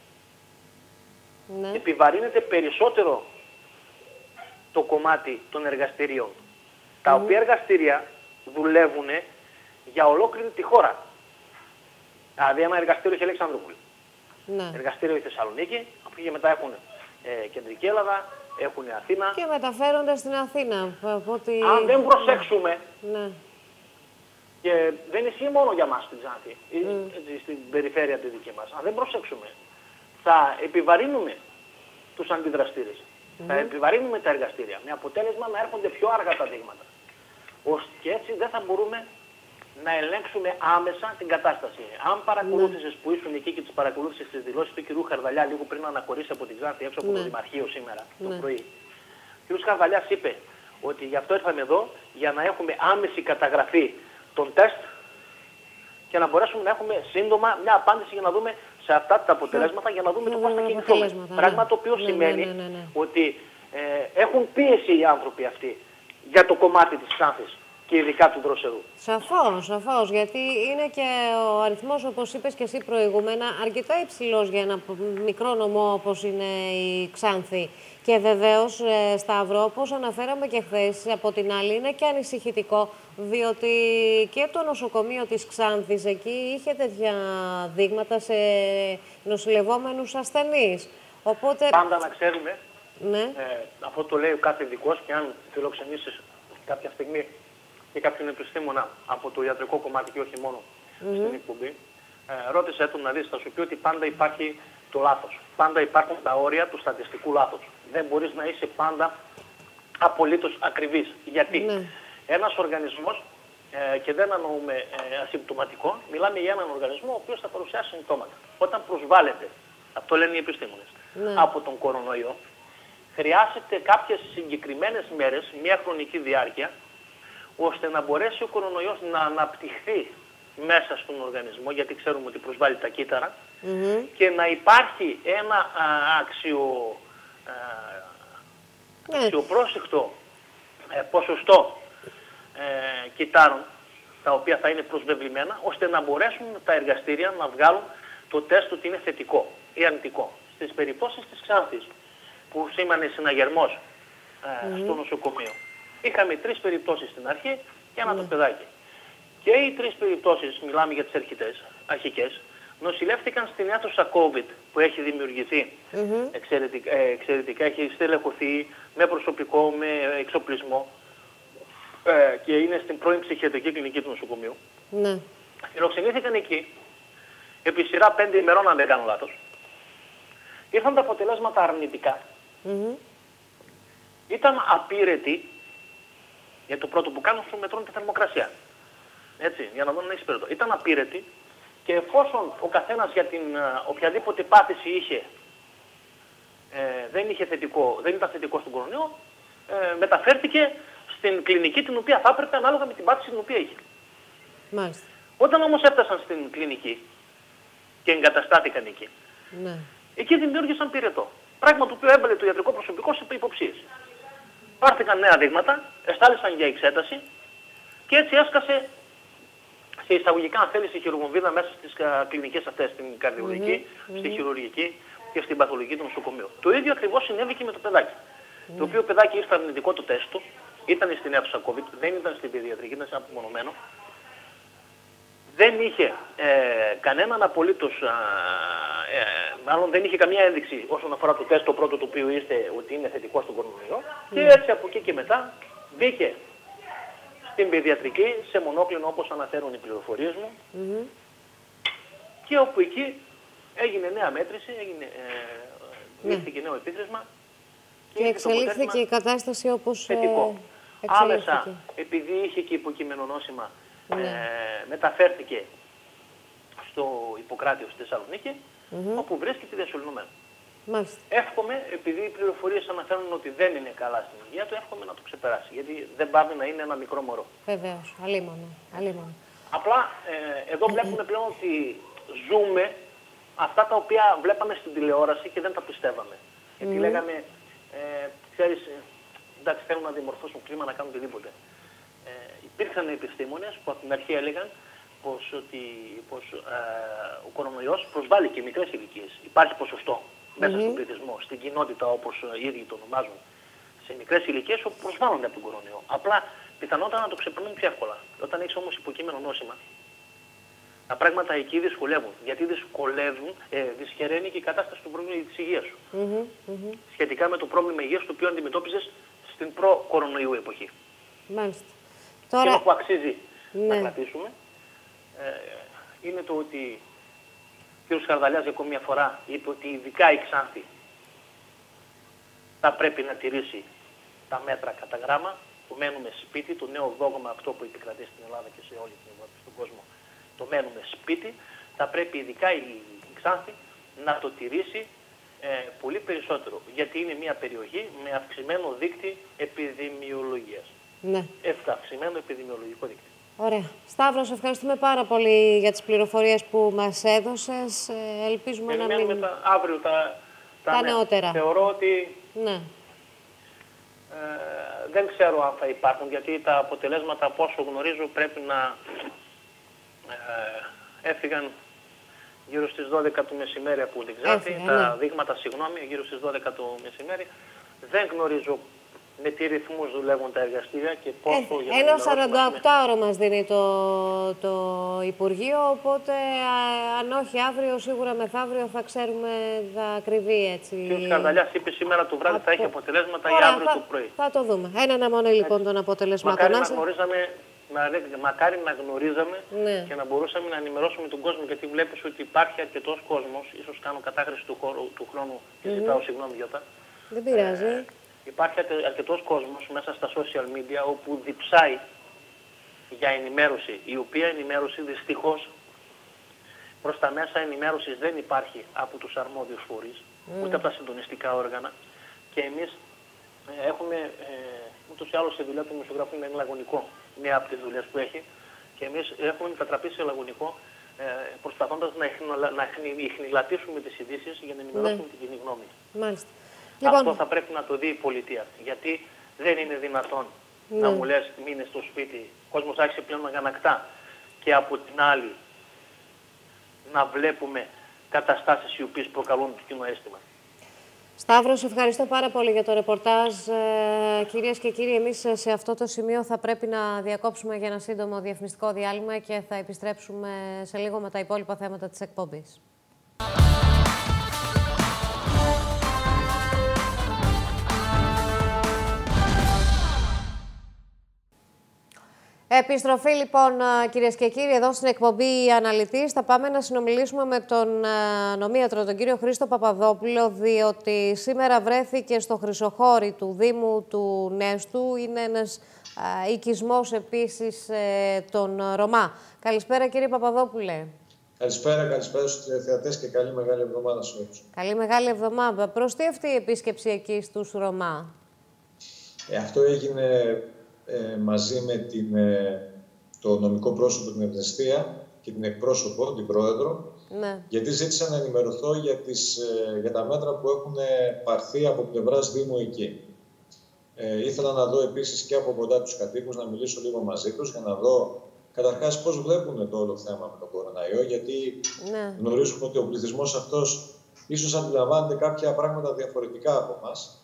επιβαρύνεται περισσότερο το κομμάτι των εργαστηρίων. Τα οποία εργαστήρια δουλεύουν για ολόκληρη τη χώρα. Δηλαδή, ένα εργαστήριο έχει Αλεξανδρούπολη. Εργαστήριο η Θεσσαλονίκη, από εκεί μετά έχουν κεντρική Ελλάδα, έχουν Αθήνα. Και μεταφέρονται στην Αθήνα. Αν δεν προσέξουμε, και δεν ισχύει μόνο για μας στην Ξάνθη, στην περιφέρεια τη δική μας, αν δεν προσέξουμε, θα επιβαρύνουμε τους αντιδραστήρες. Θα επιβαρύνουμε τα εργαστήρια, με αποτέλεσμα να έρχονται πιο αργά τα δείγματα. Και έτσι δεν θα μπορούμε να ελέγξουμε άμεσα την κατάσταση. Αν παρακολούθησες που ήσουν εκεί και τις παρακολούθησες τις δηλώσεις του κ. Χαρδαλιά λίγο πριν να αναχωρήσει από την Ξάνθη έξω από το Δημαρχείο σήμερα το πρωί, ο κ. Χαρδαλιάς είπε ότι γι' αυτό ήρθαμε εδώ για να έχουμε άμεση καταγραφή των τεστ και να μπορέσουμε να έχουμε σύντομα μια απάντηση για να δούμε σε αυτά τα αποτελέσματα, για να δούμε το πώς θα κινηθούμε. Πράγμα το οποίο σημαίνει ότι έχουν πίεση οι άνθρωποι αυτοί για το κομμάτι της Ξάνθης και ειδικά του Δροσερού. Σαφώς, γιατί είναι και ο αριθμός, όπως είπες και εσύ προηγούμενα, αρκετά υψηλός για ένα μικρό νομό όπως είναι η Ξάνθη. Και βεβαίως, Σταύρο, όπως αναφέραμε και χθες, από την άλλη είναι και ανησυχητικό, διότι και το νοσοκομείο της Ξάνθης εκεί είχε τέτοια δείγματα σε νοσηλευόμενους ασθενείς. Οπότε... Πάντα να ξέρουμε, αυτό το λέει ο κάθε ειδικός, και αν φιλοξενήσεις κάποια στιγμή και κάποιον επιστήμονα από το ιατρικό κομμάτι και όχι μόνο στην εκπομπή, ρώτησε τον να δεις, θα σου πει ότι πάντα υπάρχει το λάθος. Πάντα υπάρχουν τα όρια του στατιστικού λάθους. Δεν μπορείς να είσαι πάντα απολύτως ακριβής. Γιατί ένας οργανισμός, και δεν εννοούμε ασυμπτωματικό, μιλάμε για έναν οργανισμό ο οποίος θα παρουσιάσει συμπτώματα. Όταν προσβάλλεται, αυτό λένε οι επιστήμονες, από τον κορονοϊό, χρειάζεται κάποιες συγκεκριμένες μέρες, μια χρονική διάρκεια, ώστε να μπορέσει ο κορονοϊός να αναπτυχθεί μέσα στον οργανισμό, γιατί ξέρουμε ότι προσβάλλει τα κύτταρα, και να υπάρχει ένα αξιοπρόσεκτο ποσοστό κυττάρων, τα οποία θα είναι προσβεβλημένα, ώστε να μπορέσουν τα εργαστήρια να βγάλουν το τεστ ότι είναι θετικό ή αρνητικό. Στις περιπτώσεις της Ξάνθης, που σήμανε συναγερμός στο νοσοκομείο, είχαμε 3 περιπτώσεις στην αρχή και ένα το παιδάκι. Και οι 3 περιπτώσεις, μιλάμε για τις αρχικές, νοσηλεύτηκαν στην αίθουσα COVID που έχει δημιουργηθεί εξαιρετικά, έχει στελεχωθεί με προσωπικό, με εξοπλισμό, και είναι στην πρώην ψυχιατρική κλινική του νοσοκομείου. Φιλοξενήθηκαν εκεί επί σειρά 5 ημερών, αν δεν κάνω λάθος. Ήρθαν τα αποτελέσματα αρνητικά. Ήταν απείρετοι, για το πρώτο που κάνουν σου μετρούν τη θερμοκρασία. Έτσι, για να δουν αν έχει περίπτωση. Ήταν απείρετοι, και εφόσον ο καθένας για την οποιαδήποτε πάθηση είχε, δεν ήταν θετικό στον κορονοϊό, μεταφέρθηκε στην κλινική την οποία θα έπρεπε ανάλογα με την πάθηση την οποία είχε. Μάλιστα. Όταν όμως έφτασαν στην κλινική και εγκαταστάθηκαν εκεί, εκεί δημιούργησαν πυρετό. Πράγμα το οποίο έβαλε το ιατρικό προσωπικό σε υποψίες. Πάρθηκαν νέα δείγματα, εστάλησαν για εξέταση και έτσι έσκασε σε εισαγωγικά, αν θέλει, η χειρουργομβίδα μέσα στις κλινικές αυτές, στην καρδιολογική, στη χειρουργική και στην παθολογική του νοσοκομείου. Το ίδιο ακριβώς συνέβη και με το παιδάκι. Το οποίο παιδάκι ήρθε αρνητικό το τεστ του, ήταν στην αίθουσα COVID, δεν ήταν στην παιδιατρική, ήταν απομονωμένο. Δεν είχε κανέναν απολύτως, μάλλον δεν είχε καμία ένδειξη όσον αφορά το τεστ το πρώτο το οποίο ήρθε ότι είναι θετικό στον κορονοϊό. Και έτσι από εκεί και μετά μπήκε στην παιδιατρική σε μονόκλινο, όπως αναφέρουν οι πληροφορίες μου, και όπου εκεί έγινε νέα μέτρηση, λήφθηκε νέο επίτρεσμα και εξελίχθηκε η κατάσταση όπως θετικό. Άμεσα, επειδή είχε και υποκειμενονόσημα, μεταφέρθηκε στο Ιπποκράτιο στη Θεσσαλονίκη, όπου βρίσκεται διασωληνωμένο. Μάλιστα. Εύχομαι, επειδή οι πληροφορίες αναφέρουν ότι δεν είναι καλά στην υγεία του, εύχομαι να το ξεπεράσει. Γιατί δεν πάει να είναι ένα μικρό μωρό. Βεβαίως, αλίμονο. Απλά εδώ βλέπουμε πλέον ότι ζούμε αυτά τα οποία βλέπαμε στην τηλεόραση και δεν τα πιστεύαμε. Γιατί λέγαμε, ξέρεις, εντάξει, θέλουν να διαμορφώσουν κλίμα, να κάνουν οτιδήποτε. Υπήρξαν επιστήμονες που από την αρχή έλεγαν πως ο κορονοϊός προσβάλλει και μικρές ηλικίες. Υπάρχει ποσοστό μέσα στον πληθυσμό, στην κοινότητα όπως οι ίδιοι το ονομάζουν, σε μικρές ηλικίες όπου προσβάλλονται από τον κορονοϊό. Απλά πιθανότατα να το ξεπερνούν πιο εύκολα. Όταν έχεις όμως υποκείμενο νόσημα, τα πράγματα εκεί δυσκολεύουν. Γιατί δυσχεραίνει και η κατάσταση του πρόβλημα της υγείας σου. Σχετικά με το πρόβλημα υγείας το οποίο αντιμετώπιζες στην προ-κορονοϊού εποχή. Μάλιστα. Τώρα... Και που αξίζει να κρατήσουμε είναι το ότι ο κ. Χαρδαλιάς για ακόμη μια φορά είπε ότι ειδικά η Ξάνθη θα πρέπει να τηρήσει τα μέτρα κατά γράμμα, το μένουμε σπίτι, το νέο δόγμα αυτό που επικρατεί στην Ελλάδα και σε όλη την Ευρώπη, στον κόσμο, το μένουμε σπίτι, θα πρέπει ειδικά η Ξάνθη να το τηρήσει πολύ περισσότερο, γιατί είναι μια περιοχή με αυξημένο δείκτη επιδημιολογίας. Ναι. Αυξημένο επιδημιολογικό δείκτη. Ωραία. Σταύρο, σε ευχαριστούμε πάρα πολύ για τις πληροφορίες που μας έδωσες. Ελπίζουμε να μην... αύριο τα νεότερα. Θεωρώ ότι δεν ξέρω αν θα υπάρχουν, γιατί τα αποτελέσματα, από όσο γνωρίζω, πρέπει να έφυγαν γύρω στις 12 το μεσημέρι από την Ξάνθη. Τα δείγματα, γύρω στις 12 το μεσημέρι. Δεν γνωρίζω με τι ρυθμούς δουλεύουν τα εργαστήρια και πόσο... Ένα 48ωρο μας δίνει το Υπουργείο, οπότε αν όχι αύριο, σίγουρα μεθαύριο θα ξέρουμε τα ακριβή έτσι. Και ο Καρδαλιάς είπε σήμερα το βράδυ θα έχει αποτελέσματα ή αύριο το πρωί. Θα το δούμε. Ένα αναμονή λοιπόν των αποτελεσμάτων. Μακάρι να γνωρίζαμε Μακάρι να γνωρίζαμε Ναι. και να μπορούσαμε να ενημερώσουμε τον κόσμο, γιατί βλέπεις ότι υπάρχει αρκετός κόσμος, ίσως κάνω κατάχρηση του χρόνου και ζητάω συγγνώμη Γιώτα. Δεν πειράζει. Υπάρχει αρκετός κόσμος μέσα στα social media όπου διψάει για ενημέρωση, η οποία ενημέρωση δυστυχώς προς τα μέσα ενημέρωσης δεν υπάρχει από τους αρμόδιους φορείς, ούτε από τα συντονιστικά όργανα, και εμείς έχουμε, ούτως ή άλλως η δουλειά του δημοσιογράφου είναι λαγωνικό, μία από τις δουλειές που έχει, και εμείς έχουμε μετατραπεί σε λαγωνικό, προσπαθώντας να ιχνηλατήσουμε τις ειδήσεις για να ενημερώσουμε την κοινή γνώμη. Μάλιστα. Αυτό θα πρέπει να το δει η πολιτεία, γιατί δεν είναι δυνατόν να μου λες μείνε στο σπίτι, ο κόσμος άρχισε πλέον να ανακτά, και από την άλλη να βλέπουμε καταστάσεις οι οποίες προκαλούν το κοινό αίσθημα. Σταύρο, σε ευχαριστώ πάρα πολύ για το ρεπορτάζ. Κυρίες και κύριοι, εμείς σε αυτό το σημείο θα πρέπει να διακόψουμε για ένα σύντομο διαφημιστικό διάλειμμα και θα επιστρέψουμε σε λίγο με τα υπόλοιπα θέματα της εκπομπής. Επιστροφή λοιπόν, κυρίες και κύριοι, εδώ στην εκπομπή Αναλυτής. Θα πάμε να συνομιλήσουμε με τον νομίατρο, τον κύριο Χρήστο Παπαδόπουλο, διότι σήμερα βρέθηκε στο Χρυσοχώρι του Δήμου του Νέστου. Είναι ένας οικισμός επίσης των Ρωμά. Καλησπέρα κύριε Παπαδόπουλε. Καλησπέρα στους τηλεθεατές και καλή μεγάλη εβδομάδα σε όλους. Καλή μεγάλη εβδομάδα. Προς τι αυτή η επίσκεψη εκεί στους Ρωμά? Αυτό έγινε μαζί με το νομικό πρόσωπο, την Ευνηστία και την εκπρόσωπο, την πρόεδρο, γιατί ζήτησα να ενημερωθώ για τα μέτρα που έχουν πάρθει από πλευράς Δήμου εκεί. Ήθελα να δω επίσης και από κοντά τους κατοίκους, να μιλήσω λίγο μαζί τους, για να δω καταρχάς πώς βλέπουν το όλο θέμα με τον κοροναϊό, γιατί γνωρίζουμε ότι ο πληθυσμός αυτός ίσως αντιλαμβάνεται κάποια πράγματα διαφορετικά από εμάς.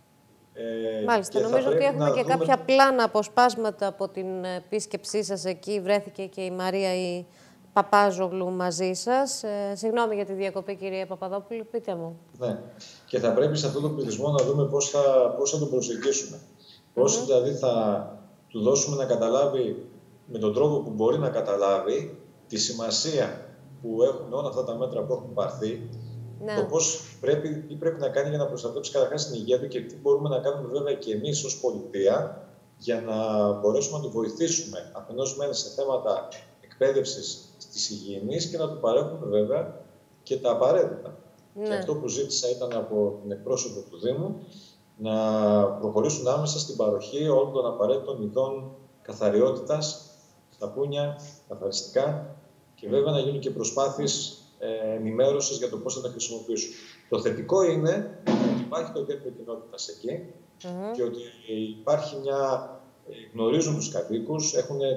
Μάλιστα, νομίζω ότι έχουμε και κάποια πλάνα αποσπάσματα από την επίσκεψή σας εκεί. Βρέθηκε και η Μαρία η Παπάζογλου μαζί σας. Συγγνώμη για τη διακοπή, κυρία Παπαδόπουλου, πείτε μου. Ναι, και θα πρέπει σε αυτό το πληθυσμό να δούμε πώς θα τον προσεγγίσουμε. Πώς δηλαδή θα του δώσουμε να καταλάβει με τον τρόπο που μπορεί να καταλάβει τη σημασία που έχουν όλα αυτά τα μέτρα που έχουν πάρθει. Το πώς τι πρέπει να κάνει για να προστατεύσει καταρχάς την υγεία του και τι μπορούμε να κάνουμε βέβαια και εμείς ως πολιτεία για να μπορέσουμε να του βοηθήσουμε αφενός μεν σε θέματα εκπαίδευσης της υγιεινής και να του παρέχουμε βέβαια και τα απαραίτητα. Και αυτό που ζήτησα ήταν από την εκπρόσωπο του Δήμου να προχωρήσουν άμεσα στην παροχή όλων των απαραίτητων ειδών καθαριότητας, σαπούνια, καθαριστικά και βέβαια να γίνουν και προσπάθειες ενημέρωσης για το πώς θα τα χρησιμοποιήσουν. Το θετικό είναι ότι υπάρχει το κέντρο κοινότητας εκεί και ότι υπάρχει γνωρίζουν τους κατοίκους.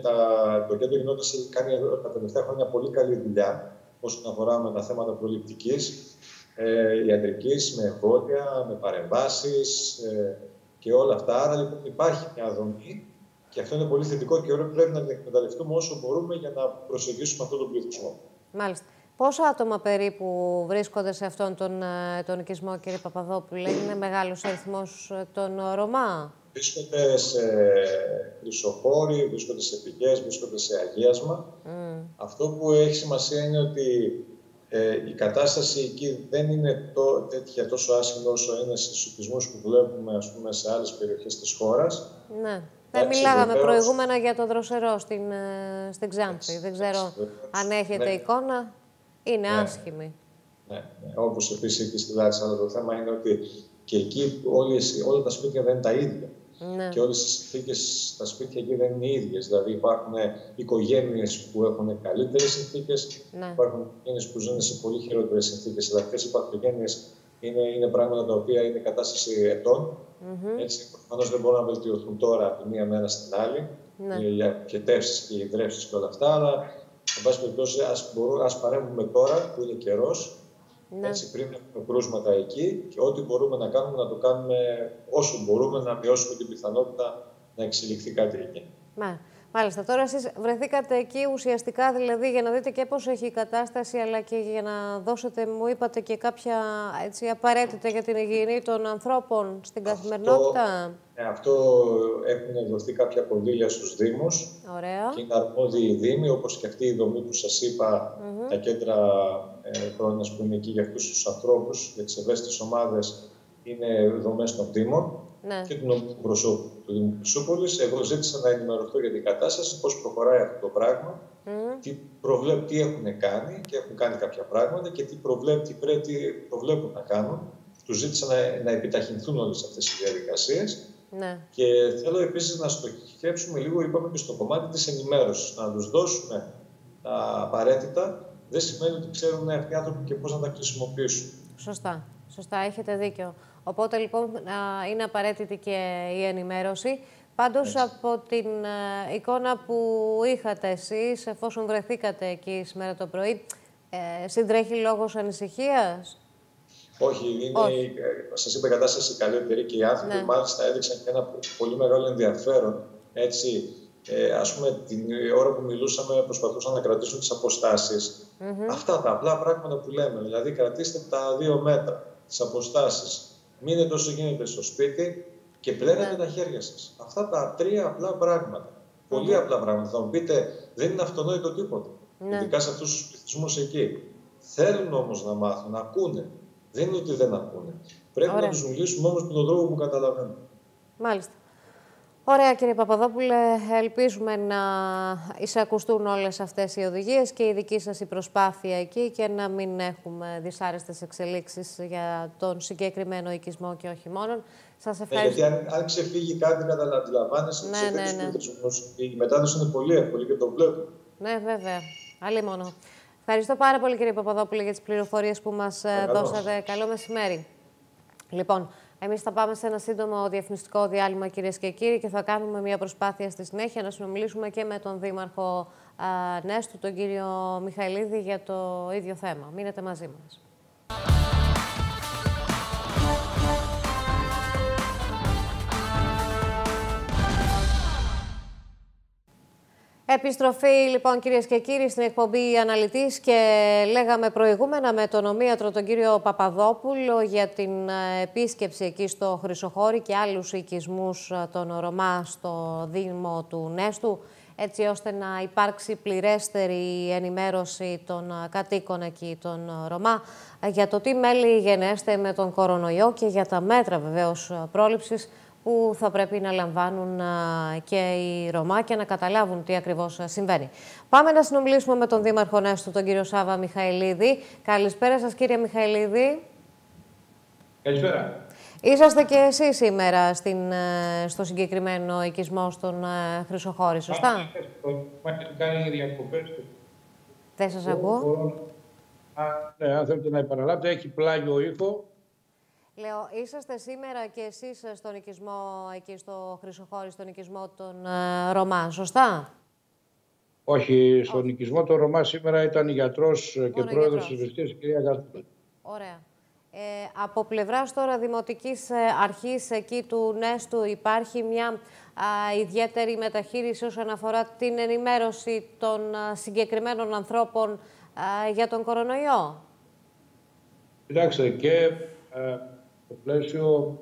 Το κέντρο κοινότητας έχει κάνει τα τελευταία χρόνια πολύ καλή δουλειά όσον αφορά με τα θέματα προληπτικής, ιατρικής, με εμβόλια, με παρεμβάσεις και όλα αυτά. Άρα λοιπόν υπάρχει μια δομή και αυτό είναι πολύ θετικό και πρέπει να την εκμεταλλευτούμε όσο μπορούμε για να προσεγγίσουμε αυτόν τον πληθυσμό. Μάλιστα. Πόσα άτομα περίπου βρίσκονται σε αυτόν τον οικισμό, κύριε Παπαδόπουλε? Είναι μεγάλος αριθμός των Ρωμά? Βρίσκονται σε Χρυσοχώρι, βρίσκονται σε πηγές, βρίσκονται σε αγίασμα. Αυτό που έχει σημασία είναι ότι η κατάσταση εκεί δεν είναι τέτοια τόσο άσχημη όσο είναι στους οικισμούς που βλέπουμε ας πούμε, σε άλλες περιοχές της χώρας. Ναι. Δεν μιλάγαμε προηγούμενα για το Δροσερό στην Ξάνθη. Δεν ξέρω αν έχετε εικόνα. Είναι άσχημη. Ναι. Όπως επίσης εκεί στη Λάρισα, αλλά το θέμα είναι ότι και εκεί όλα τα σπίτια δεν είναι τα ίδια. Και όλες οι συνθήκες στα σπίτια εκεί δεν είναι οι ίδιες. Δηλαδή υπάρχουν οικογένειες που έχουν καλύτερες συνθήκες, υπάρχουν οικογένειες που ζουν σε πολύ χειρότερες συνθήκες. Αλλά αυτές οι οικογένειες είναι πράγματα τα οποία είναι κατάσταση ετών. Έτσι, προφανώς δεν μπορούν να βελτιωθούν τώρα από τη μία μέρα στην άλλη. Οι αποχετεύσεις και οι ιδρεύσεις και όλα αυτά. Αλλά, εν πάση περιπτώσει, ας παρέμβουμε τώρα που είναι καιρός. Έτσι, πριν έχουμε κρούσματα εκεί και ό,τι μπορούμε να κάνουμε, να το κάνουμε όσο μπορούμε, να μειώσουμε την πιθανότητα να εξελιχθεί κάτι εκεί. Μάλιστα. Τώρα εσείς βρεθήκατε εκεί ουσιαστικά, δηλαδή, για να δείτε και πώς έχει η κατάσταση, αλλά και για να δώσετε, μου είπατε, και κάποια έτσι, απαραίτητα για την υγιεινή των ανθρώπων στην καθημερινότητα. Αυτό έχουν δοθεί κάποια κονδύλια στους Δήμους. Ωραία. Και είναι αρμόδιοι οι Δήμοι, όπως και αυτή η δομή που σας είπα, τα κέντρα πρόνοιας που είναι εκεί για αυτούς τους ανθρώπους, για τις ευαίσθητες ομάδες, είναι δομές των Δήμων. Ναι. Και του νομικού προσώπου του Δήμου Χρυσούπολης. Εγώ ζήτησα να ενημερωθώ για την κατάσταση, πώς προχωράει αυτό το πράγμα, τι έχουν κάνει και έχουν κάνει κάποια πράγματα και τι προβλέπουν να κάνουν. Τους ζήτησα να επιταχυνθούν όλες αυτές οι διαδικασίες. Ναι. Και θέλω επίσης να στοχεύσουμε λίγο, είπαμε, και στο κομμάτι της ενημέρωσης. Να τους δώσουμε τα απαραίτητα δεν σημαίνει ότι ξέρουν αυτοί οι άνθρωποι και πώς να τα χρησιμοποιήσουν. Σωστά. Σωστά, έχετε δίκιο. Οπότε, λοιπόν, είναι απαραίτητη και η ενημέρωση. Πάντως, από την εικόνα που είχατε εσείς, εφόσον βρεθήκατε εκεί σήμερα το πρωί, συντρέχει λόγος ανησυχίας? Όχι, σας είπα, η κατάσταση καλύτερη και οι άνθρωποι μάλιστα έδειξαν και ένα πολύ μεγάλο ενδιαφέρον. Έτσι, ας πούμε, την ώρα που μιλούσαμε προσπαθούσαν να κρατήσουν τις αποστάσεις. Αυτά τα απλά πράγματα που λέμε, δηλαδή κρατήστε τα 2 μέτρα, τις αποστάσεις. Μείνετε όσο γίνεται στο σπίτι και πλένετε τα χέρια σας. Αυτά τα 3 απλά πράγματα. Πολύ απλά πράγματα. Θα μου πείτε, δεν είναι αυτονόητο τίποτα. Ειδικά σε αυτούς τους πληθυσμούς εκεί. Θέλουν όμως να μάθουν, να ακούνε. Δεν είναι ότι δεν ακούνε. Πρέπει να τους μιλήσουμε όμως με τον τρόπο που καταλαβαίνουν. Μάλιστα. Ωραία, κύριε Παπαδόπουλε. Ελπίζουμε να εισακουστούν όλες αυτές οι οδηγίες και η δική σας η προσπάθεια εκεί και να μην έχουμε δυσάρεστες εξελίξεις για τον συγκεκριμένο οικισμό και όχι μόνο. Σας ευχαριστώ. Γιατί αν ξεφύγει κάτι, αντιλαμβάνεσαι, σε τέτοιους πληθυσμούς, η μετάδοση είναι πολύ εύκολη και το βλέπουμε. Ναι, βέβαια. Αλλήμονο. Ευχαριστώ πάρα πολύ, κύριε Παπαδόπουλε, για τις πληροφορίες που μας δώσατε. Καλό μεσημέρι. Λοιπόν, εμείς θα πάμε σε ένα σύντομο διαφημιστικό διάλειμμα, κυρίες και κύριοι, και θα κάνουμε μια προσπάθεια στη συνέχεια να συνομιλήσουμε και με τον Δήμαρχο Νέστου, τον κύριο Μιχαηλίδη, για το ίδιο θέμα. Μείνετε μαζί μας. Επιστροφή, λοιπόν, κυρίες και κύριοι, στην εκπομπή Αναλυτής και λέγαμε προηγούμενα με τον ομίατρο τον κύριο Παπαδόπουλο για την επίσκεψη εκεί στο Χρυσοχώρι και άλλους οικισμούς των Ρωμά στο Δήμο του Νέστου, έτσι ώστε να υπάρξει πληρέστερη ενημέρωση των κατοίκων εκεί των Ρωμά για το τι μέλη γενέστε με τον κορονοϊό και για τα μέτρα βεβαίως πρόληψης που θα πρέπει να λαμβάνουν και οι Ρωμά και να καταλάβουν τι ακριβώς συμβαίνει. Πάμε να συνομιλήσουμε με τον Δήμαρχο Νέστου, τον κύριο Σάβα Μιχαηλίδη. Καλησπέρα σας, κύριε Μιχαηλίδη. Καλησπέρα. Είσαστε και εσείς σήμερα στο συγκεκριμένο οικισμό στον Χρυσοχώρι, σωστά? Έχουμε κάνει διακοπές. Δεν σας ακούω. Ναι, αν θέλετε να επαναλάβετε, έχει πλάγιο ήχο. Λέω, είσαστε σήμερα και εσείς στον οικισμό εκεί στο Χρυσοχώρι, στον οικισμό των Ρωμά, σωστά? Όχι, στον οικισμό των Ρωμά σήμερα ήταν η γιατρός και πρόεδρος της Βεστίας, η κυρία Γάρτουλα. Ωραία. Από πλευράς τώρα Δημοτικής Αρχής εκεί του Νέστου υπάρχει μια ιδιαίτερη μεταχείριση όσον αφορά την ενημέρωση των συγκεκριμένων ανθρώπων για τον κορονοϊό? Κοιτάξτε, και στο πλαίσιο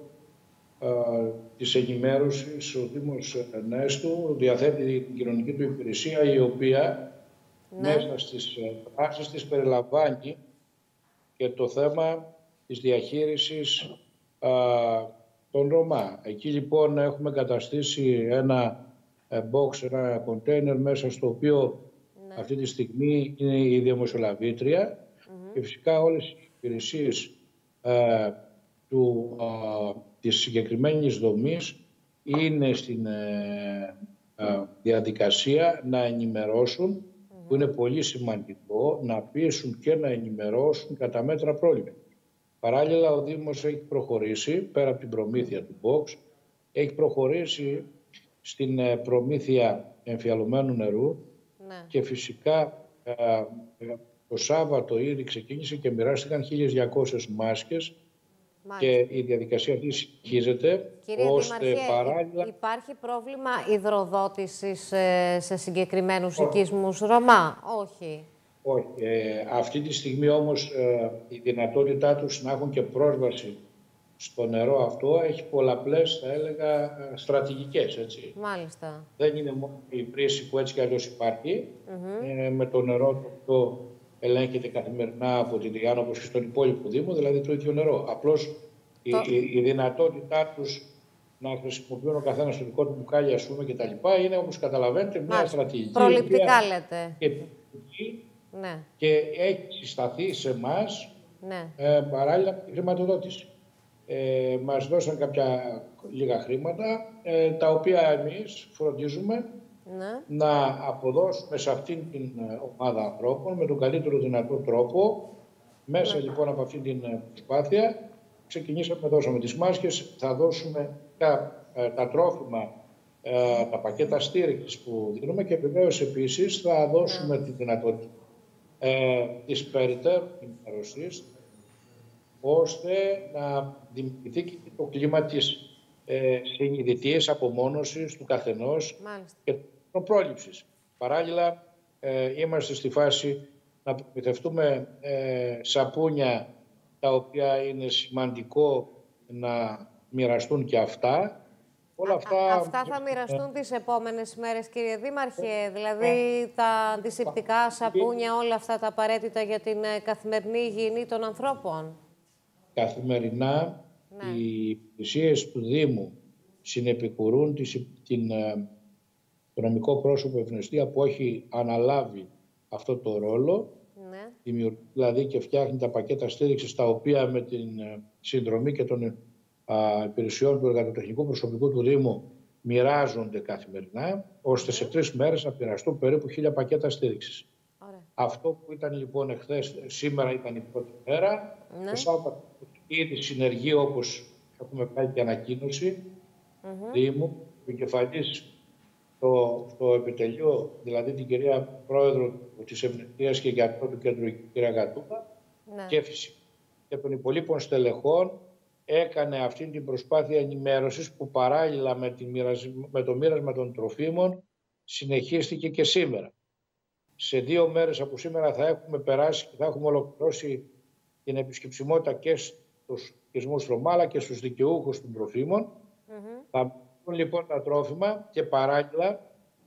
της ενημέρωσης, ο Δήμος Νέστου διαθέτει την κοινωνική του υπηρεσία, η οποία μέσα στις δράσεις της περιλαμβάνει και το θέμα της διαχείρισης των Ρωμά. Εκεί λοιπόν έχουμε καταστήσει ένα box, ένα container μέσα στο οποίο αυτή τη στιγμή είναι η διαμεσολαβήτρια και φυσικά όλες οι υπηρεσίες της συγκεκριμένης δομής είναι στην διαδικασία να ενημερώσουν, που είναι πολύ σημαντικό, να πείσουν και να ενημερώσουν κατά μέτρα πρόληψης. Παράλληλα, ο Δήμος έχει προχωρήσει, πέρα από την προμήθεια του box, έχει προχωρήσει στην προμήθεια εμφιαλωμένου νερού και φυσικά το Σάββατο ήδη ξεκίνησε και μοιράστηκαν 1.200 μάσκες και η διαδικασία αυτή συνεχίζεται. Κύριε ώστε Δήμαρχε, παράλληλα... υπάρχει πρόβλημα υδροδότησης σε συγκεκριμένους οικισμούς Ρωμά? Όχι. Όχι. Αυτή τη στιγμή όμως η δυνατότητά τους να έχουν και πρόσβαση στο νερό αυτό έχει πολλαπλές, θα έλεγα, στρατηγικές. Έτσι. Μάλιστα. Δεν είναι μόνο η πρίση που έτσι κι αλλιώς υπάρχει, με το νερό το οποίο ελέγχεται καθημερινά από την Τριάννα όπως και στον υπόλοιπο Δήμο, δηλαδή το ίδιο νερό. Απλώς η δυνατότητά τους να χρησιμοποιούν ο καθένας το δικό του μπουκάλι, ας πούμε, κτλ. Είναι, όπως καταλαβαίνετε, μια στρατηγική. Προληπτικά λέτε. Ναι. Και έχει συσταθεί σε εμάς παράλληλα με τη χρηματοδότηση. Μας δώσαν κάποια λίγα χρήματα, τα οποία εμείς φροντίζουμε να αποδώσουμε σε αυτήν την ομάδα ανθρώπων με τον καλύτερο δυνατό τρόπο. Μέσα λοιπόν από αυτήν την προσπάθεια ξεκινήσαμε, δώσαμε τις μάσκες, θα δώσουμε τα τρόφιμα, τα πακέτα στήριξης που δίνουμε και βεβαίως επίσης θα δώσουμε τη δυνατότητα της περιττέρου ενημέρωσης, ώστε να δημιουργηθεί και το κλίμα της συνειδητής απομόνωσης του καθενός και πρόληψης. Παράλληλα, είμαστε στη φάση να προμηθευτούμε σαπούνια, τα οποία είναι σημαντικό να μοιραστούν και αυτά. Όλα αυτά θα μοιραστούν τις επόμενες μέρες, κύριε Δήμαρχε, δηλαδή τα αντισηπτικά, σαπούνια, όλα αυτά τα απαραίτητα για την καθημερινή υγιεινή των ανθρώπων. Καθημερινά οι υπηρεσίες του Δήμου συνεπικουρούν το νομικό πρόσωπο ευνηστία που έχει αναλάβει αυτό το ρόλο, δηλαδή και φτιάχνει τα πακέτα στήριξης, τα οποία με την συνδρομή και των υπηρεσιών του εργατοτεχνικού προσωπικού του Δήμου μοιράζονται καθημερινά, ώστε σε 3 μέρες να πειραστούν περίπου 1000 πακέτα στήριξης. Αυτό που ήταν λοιπόν εχθές, σήμερα ήταν η πρώτη μέρα. Το Σάββατο ήδη συνεργεί, όπως έχουμε πάει και ανακοίνωση Δήμου, ο επικεφαλής στο επιτελείο, δηλαδή την κυρία Πρόεδρο της Ευνηστίας και γιατρό του κέντρου, η κυρία Γατούδα, και φυσικά και των υπολείπων στελεχών, έκανε αυτή την προσπάθεια ενημέρωσης που παράλληλα με το μοίρασμα των τροφίμων συνεχίστηκε και σήμερα. Σε 2 μέρες από σήμερα θα έχουμε περάσει και θα έχουμε ολοκληρώσει την επισκεψιμότητα και στους οικισμούς Ρωμά αλλά και στους δικαιούχους των τροφίμων. Θα μπουν λοιπόν τα τρόφιμα και παράλληλα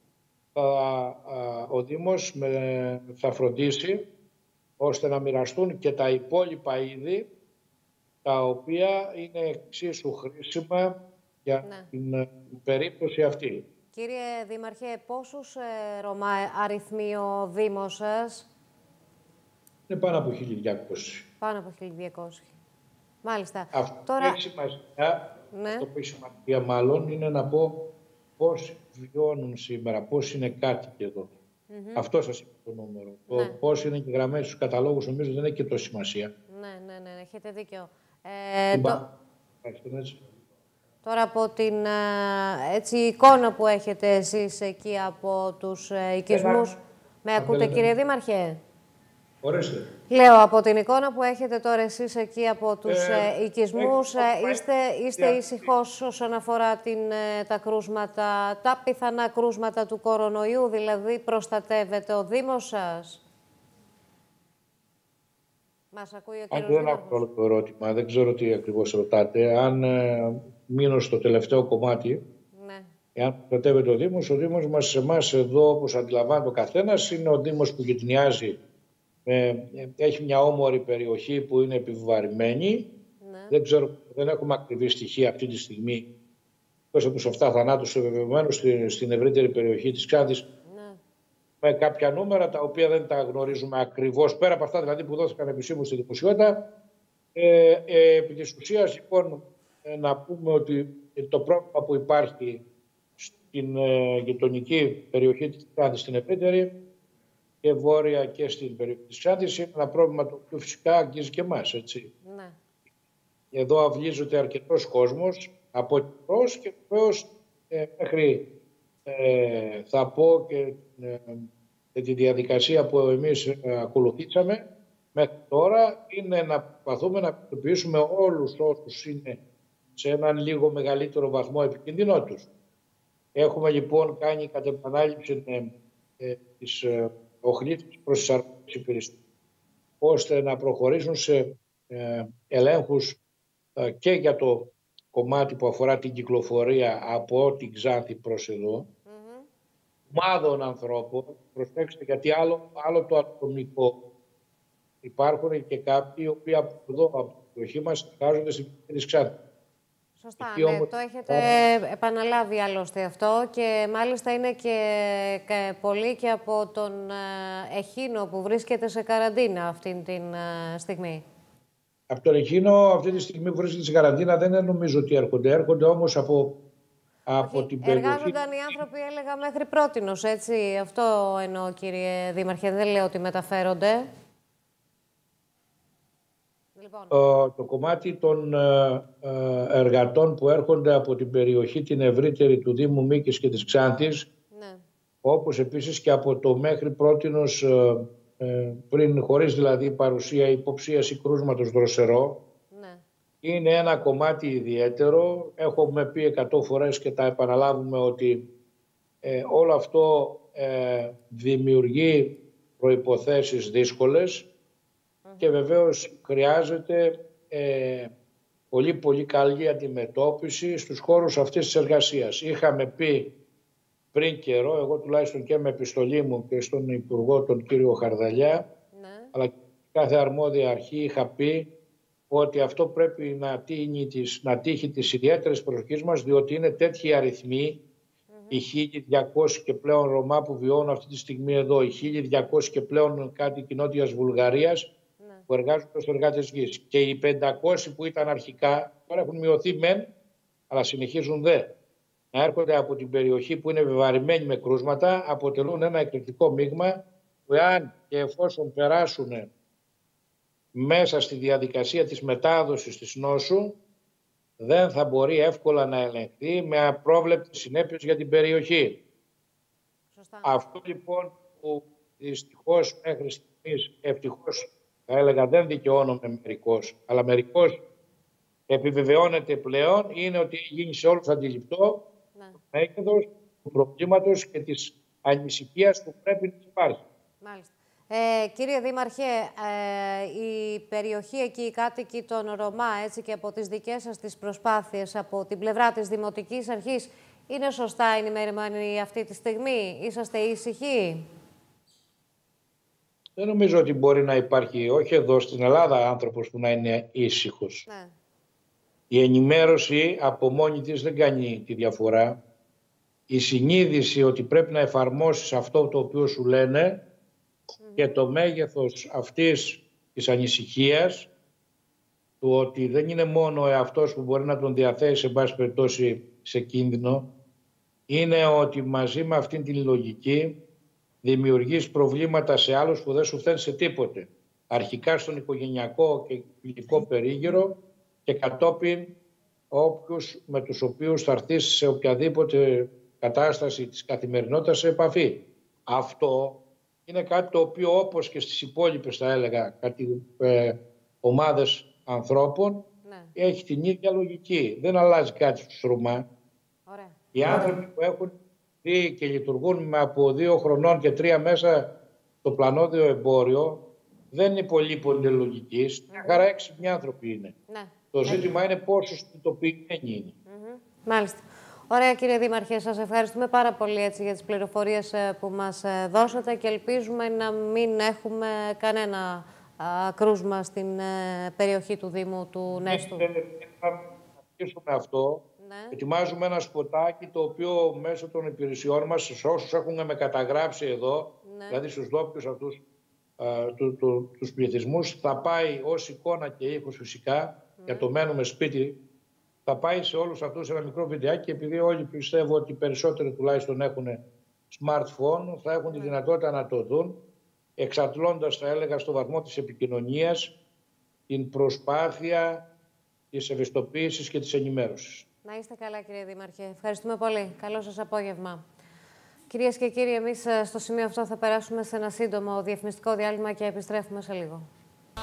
ο Δήμος θα φροντίσει ώστε να μοιραστούν και τα υπόλοιπα είδη, τα οποία είναι εξίσου χρήσιμα για την περίπτωση αυτή. Κύριε Δήμαρχε, πόσους Ρωμά αριθμεί ο Δήμος σας? Είναι πάνω από 1.200. Πάνω από 1.200. Μάλιστα. Αυτό που έχει σημασία, μάλλον, είναι να πω πώς βιώνουν σήμερα, πώς είναι κάτοικοι εδώ. Αυτό σας είπε το νούμερο. Το πώς είναι γραμμένοι στους καταλόγους, νομίζω δεν έχει και τόση σημασία. Ναι, έχετε δίκιο. Τώρα από την εικόνα που έχετε εσείς εκεί από τους οικισμούς, με ακούτε κύριε Δήμαρχε? Ορίστε. Λέω, από την εικόνα που έχετε τώρα εσείς εκεί από τους οικισμούς, είστε ήσυχος όσον αφορά τα κρούσματα, τα πιθανά κρούσματα του κορονοϊού, δηλαδή προστατεύεται ο Δήμος σας? Μας ακούει ο κύριος δεν έχω όλο το ερώτημα, δεν ξέρω τι ακριβώς ρωτάτε. Αν μείνω στο τελευταίο κομμάτι, εάν προστατεύεται ο Δήμος μας, σε εμάς εδώ, όπως αντιλαμβάνεται ο καθένας, είναι ο Δήμος που γειτονιάζει. Έχει μια όμορφη περιοχή που είναι επιβαρημένη. Δεν έχουμε ακριβή στοιχεία αυτή τη στιγμή. Εκτός από τους 7 θανάτους επιβεβαιωμένους στην ευρύτερη περιοχή της Ξάνθης, με κάποια νούμερα τα οποία δεν τα γνωρίζουμε ακριβώς, πέρα από αυτά δηλαδή που δόθηκαν επισήμως στη δημοσιότητα. Επί της ουσίας, λοιπόν, να πούμε ότι το πρόβλημα που υπάρχει στην γειτονική περιοχή της Ξάνθης, στην ευρύτερη και βόρεια και στην περιοχή της Ξάνθης, είναι ένα πρόβλημα το οποίο φυσικά αγγίζει και εμάς, έτσι. Εδώ αυλίζεται αρκετός κόσμος από εκτός και βεβαίως μέχρι θα πω και τη διαδικασία που εμείς ακολουθήσαμε, μέχρι τώρα είναι να προσπαθούμε να πιστοποιήσουμε όλους όσους είναι σε έναν λίγο μεγαλύτερο βαθμό επικίνδυνό τους. Έχουμε λοιπόν κάνει κατ' επανάληψη τις οχλήθειες προς τις αρμόδιες υπηρεσίες, ώστε να προχωρήσουν σε ελέγχους και για το κομμάτι που αφορά την κυκλοφορία από την Ξάνθη προς εδώ, ομάδων ανθρώπων. Προσέξτε, γιατί άλλο το ατομικό. Υπάρχουν και κάποιοι οι οποίοι από εδώ, από την περιοχή μας, εργάζονται στην περιοχή της Ξάνθης. Σωστά, ναι, το έχετε επαναλάβει άλλωστε αυτό και μάλιστα είναι και πολλοί και από τον Εχίνο που βρίσκεται σε καραντίνα αυτή τη στιγμή. Από τον Εχίνο αυτή τη στιγμή που βρίσκεται σε καραντίνα δεν νομίζω ότι έρχονται. Έρχονται όμως από την περιοχή. Εργάζονταν οι άνθρωποι, έλεγα, μέχρι πρότινος, έτσι. Αυτό εννοώ, κύριε Δήμαρχε. Δεν λέω ότι μεταφέρονται. Λοιπόν. Το κομμάτι των εργατών που έρχονται από την περιοχή την ευρύτερη του Δήμου Μίκης και της Ξάνθης, ναι, όπως επίσης και από το μέχρι πρότινος πριν, χωρίς δηλαδή παρουσία υποψίας ή κρούσματος δροσερό, ναι, είναι ένα κομμάτι ιδιαίτερο. Έχουμε πει 100 φορές και τα επαναλάβουμε ότι όλο αυτό δημιουργεί προϋποθέσεις δύσκολες και βεβαίως χρειάζεται πολύ καλή αντιμετώπιση στους χώρους αυτής της εργασίας. Είχαμε πει πριν καιρό, εγώ τουλάχιστον και με επιστολή μου και στον Υπουργό τον κύριο Χαρδαλιά, ναι, αλλά και κάθε αρμόδια αρχή είχα πει ότι αυτό πρέπει να τύχει τις ιδιαίτερες προσοχής μας, διότι είναι τέτοιοι αριθμοί, οι 1.200 και πλέον Ρωμά που βιώνουν αυτή τη στιγμή εδώ, οι 1.200 και πλέον κάτοικοι Νότιας Βουλγαρίας, που εργάζονται ως εργάτες γης. Και οι 500 που ήταν αρχικά, τώρα έχουν μειωθεί μεν, αλλά συνεχίζουν δε να έρχονται από την περιοχή που είναι βεβαρημένη με κρούσματα, αποτελούν ένα εκρηκτικό μείγμα που εάν και εφόσον περάσουν μέσα στη διαδικασία της μετάδοσης της νόσου, δεν θα μπορεί εύκολα να ελεγχθεί με απρόβλεπτες συνέπειες για την περιοχή. Σωστά. Αυτό λοιπόν που δυστυχώς μέχρι στιγμής, ευτυχώς θα έλεγα δεν δικαιώνομαι μερικώς, αλλά μερικώς επιβεβαιώνεται πλέον, είναι ότι γίνει σε όλους αντιληπτό το μέγεθος του προβλήματος και της ανησυχίας που πρέπει να υπάρχει. Μάλιστα. Κύριε Δήμαρχε, η περιοχή εκεί, οι κάτοικοι των Ρωμά, έτσι και από τις δικές σας τις προσπάθειες, από την πλευρά της Δημοτικής Αρχής, είναι σωστά ενημερωμένοι αυτή τη στιγμή? Είσαστε ήσυχοι? Δεν νομίζω ότι μπορεί να υπάρχει, όχι εδώ στην Ελλάδα, άνθρωπος που να είναι ήσυχος. Ναι. Η ενημέρωση από μόνη της δεν κάνει τη διαφορά. Η συνείδηση ότι πρέπει να εφαρμόσεις αυτό το οποίο σου λένε και το μέγεθος αυτής της ανησυχίας, του ότι δεν είναι μόνο ο εαυτός που μπορεί να τον διαθέσει σε πάση περιπτώσει σε κίνδυνο, είναι ότι μαζί με αυτήν την λογική δημιουργείς προβλήματα σε άλλους που δεν σου φταίνουν σε τίποτε. Αρχικά στον οικογενειακό και φιλικό περίγυρο και κατόπιν όποιους με τους οποίους θα έρθεις σε οποιαδήποτε κατάσταση της καθημερινότητας σε επαφή. Αυτό είναι κάτι το οποίο, όπως και στις υπόλοιπες θα έλεγα ομάδες ανθρώπων, έχει την ίδια λογική. Δεν αλλάζει κάτι στους Ρωμά. Οι άνθρωποι που έχουν δει και λειτουργούν από 2 χρονών και 3 μέσα στο πλανόδιο εμπόριο δεν είναι πολύ πολυλογικοί. Μια χαρά έξυπνοι άνθρωποι είναι. Το ζήτημα είναι πόσο συνειδητοποιημένοι είναι. Μάλιστα. Ωραία, κύριε Δήμαρχε, σας ευχαριστούμε πάρα πολύ για τις πληροφορίες που μας δώσατε και ελπίζουμε να μην έχουμε κανένα κρούσμα στην περιοχή του Δήμου του Νέστου. Θα αρχίσουμε αυτό. Ναι. Ετοιμάζουμε ένα σποτάκι το οποίο μέσω των υπηρεσιών μας, σε όσους έχουν με καταγράψει εδώ, ναι, δηλαδή στους ντόπιους αυτούς τους πληθυσμούς, θα πάει ως εικόνα και ήχος φυσικά, για το μένουμε σπίτι, θα πάει σε όλους αυτούς ένα μικρό βιντεάκι και επειδή όλοι πιστεύω ότι οι περισσότεροι τουλάχιστον έχουν smartphone, θα έχουν τη δυνατότητα να το δουν, εξατλώντας, θα έλεγα, στο βαθμό της επικοινωνίας, την προσπάθεια της ευαισθητοποίησης και της ενημέρωσης. Να είστε καλά, κύριε Δήμαρχε. Ευχαριστούμε πολύ. Καλό σας απόγευμα. Κυρίες και κύριοι, εμείς στο σημείο αυτό θα περάσουμε σε ένα σύντομο διαφημιστικό διάλειμμα και επιστρέφουμε σε λίγο.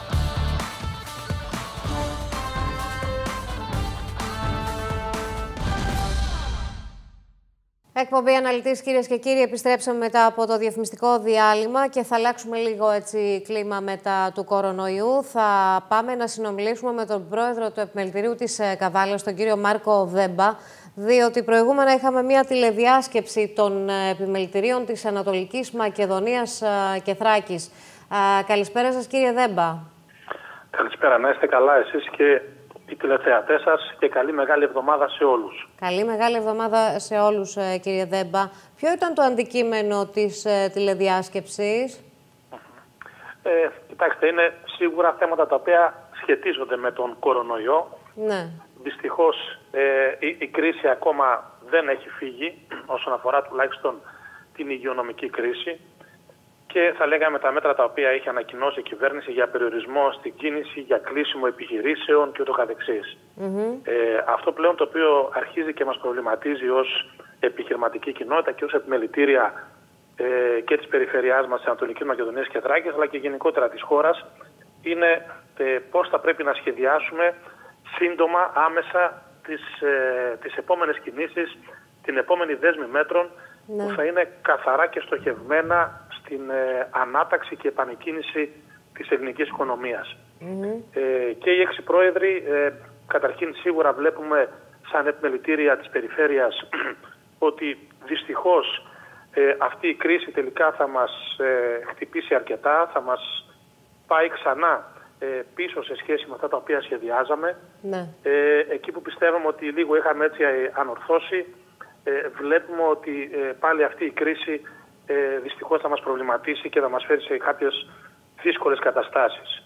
Εκπομπή Αναλυτής, κυρίες και κύριοι, επιστρέψαμε μετά από το διαφημιστικό διάλειμμα και θα αλλάξουμε λίγο έτσι κλίμα μετά του κορονοϊού. Θα πάμε να συνομιλήσουμε με τον πρόεδρο του Επιμελητηρίου της Καβάλας, τον κύριο Μάρκο Δέμπα, διότι προηγούμενα είχαμε μια τηλεδιάσκεψη των επιμελητηρίων της Ανατολικής Μακεδονίας και Θράκης. Καλησπέρα σας, κύριε Δέμπα. Καλησπέρα, να είστε καλά εσείς και οι τηλεθεατές σας και καλή μεγάλη εβδομάδα σε όλους. Καλή μεγάλη εβδομάδα σε όλους, κύριε Δέμπα. Ποιο ήταν το αντικείμενο της τηλεδιάσκεψης? Κοιτάξτε, είναι σίγουρα θέματα τα οποία σχετίζονται με τον κορονοϊό. Ναι. Δυστυχώς η κρίση ακόμα δεν έχει φύγει όσον αφορά τουλάχιστον την υγειονομική κρίση και θα λέγαμε τα μέτρα τα οποία έχει ανακοινώσει η κυβέρνηση για περιορισμό στην κίνηση, για κλείσιμο επιχειρήσεων και ούτω καθεξής. Αυτό πλέον το οποίο αρχίζει και μας προβληματίζει ως επιχειρηματική κοινότητα και ως επιμελητήρια και της περιφερειάς μας της Ανατολικής Μακεδονίας και Θράκης, αλλά και γενικότερα της χώρας, είναι πώς θα πρέπει να σχεδιάσουμε σύντομα, άμεσα τις επόμενες κινήσεις, την επόμενη δέσμη μέτρων που θα είναι καθαρά και στοχευμένα στην ανάταξη και επανεκκίνηση της ελληνικής οικονομίας. Και οι 6 πρόεδροι, καταρχήν σίγουρα βλέπουμε σαν επιμελητήρια της περιφέρειας ότι δυστυχώς αυτή η κρίση τελικά θα μας χτυπήσει αρκετά, θα μας πάει ξανά πίσω σε σχέση με αυτά τα οποία σχεδιάζαμε. Ναι. Εκεί που πιστεύουμε ότι λίγο είχαμε έτσι ανορθώσει, βλέπουμε ότι πάλι αυτή η κρίση δυστυχώς θα μας προβληματίσει και θα μας φέρει σε κάποιες δύσκολες καταστάσεις.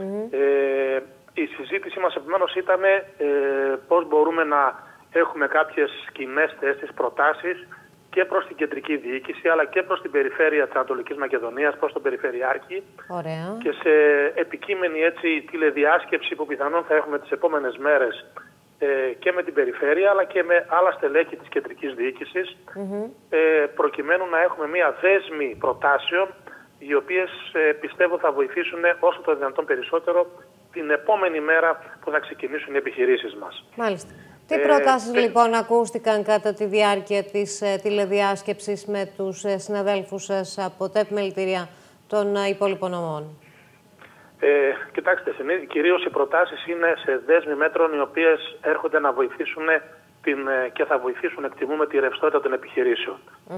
Η συζήτηση μας επομένως ήταν πώς μπορούμε να έχουμε κάποιες κοινές θέσεις, προτάσεις και προς την κεντρική διοίκηση αλλά και προς την περιφέρεια της Ανατολικής Μακεδονίας, προς τον Περιφερειάρχη. Ωραία. Και σε επικείμενη έτσι τηλεδιάσκεψη που πιθανόν θα έχουμε τις επόμενες μέρες και με την περιφέρεια αλλά και με άλλα στελέχη της κεντρικής διοίκησης προκειμένου να έχουμε μία δέσμη προτάσεων οι οποίες πιστεύω θα βοηθήσουν όσο το δυνατόν περισσότερο την επόμενη μέρα που θα ξεκινήσουν οι επιχειρήσεις μας. Μάλιστα. Τι προτάσεις λοιπόν ακούστηκαν κατά τη διάρκεια της τηλεδιάσκεψης με τους συναδέλφους σας από τα επιμελητήρια των υπόλοιπων νομών? Κοιτάξτε, κυρίως οι προτάσεις είναι σε δέσμη μέτρων οι οποίες έρχονται να βοηθήσουν και θα βοηθήσουν, εκτιμούμε, τη ρευστότητα των επιχειρήσεων.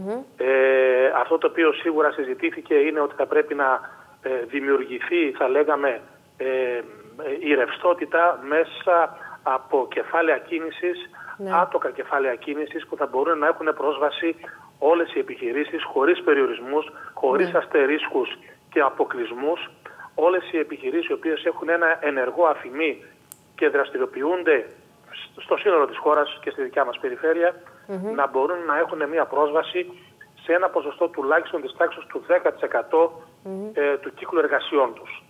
Αυτό το οποίο σίγουρα συζητήθηκε είναι ότι θα πρέπει να δημιουργηθεί, θα λέγαμε, η ρευστότητα μέσα από κεφάλαια κίνησης, άτοκα κεφάλαια κίνησης που θα μπορούν να έχουν πρόσβαση όλες οι επιχειρήσεις χωρίς περιορισμούς, χωρίς αστερίσκους και αποκλεισμούς. Όλες οι επιχειρήσεις οι οποίες έχουν ένα ενεργό αφημί και δραστηριοποιούνται στο σύνολο της χώρας και στη δικιά μας περιφέρεια να μπορούν να έχουν μια πρόσβαση σε ένα ποσοστό τουλάχιστον της τάξης του 10% του κύκλου εργασιών τους.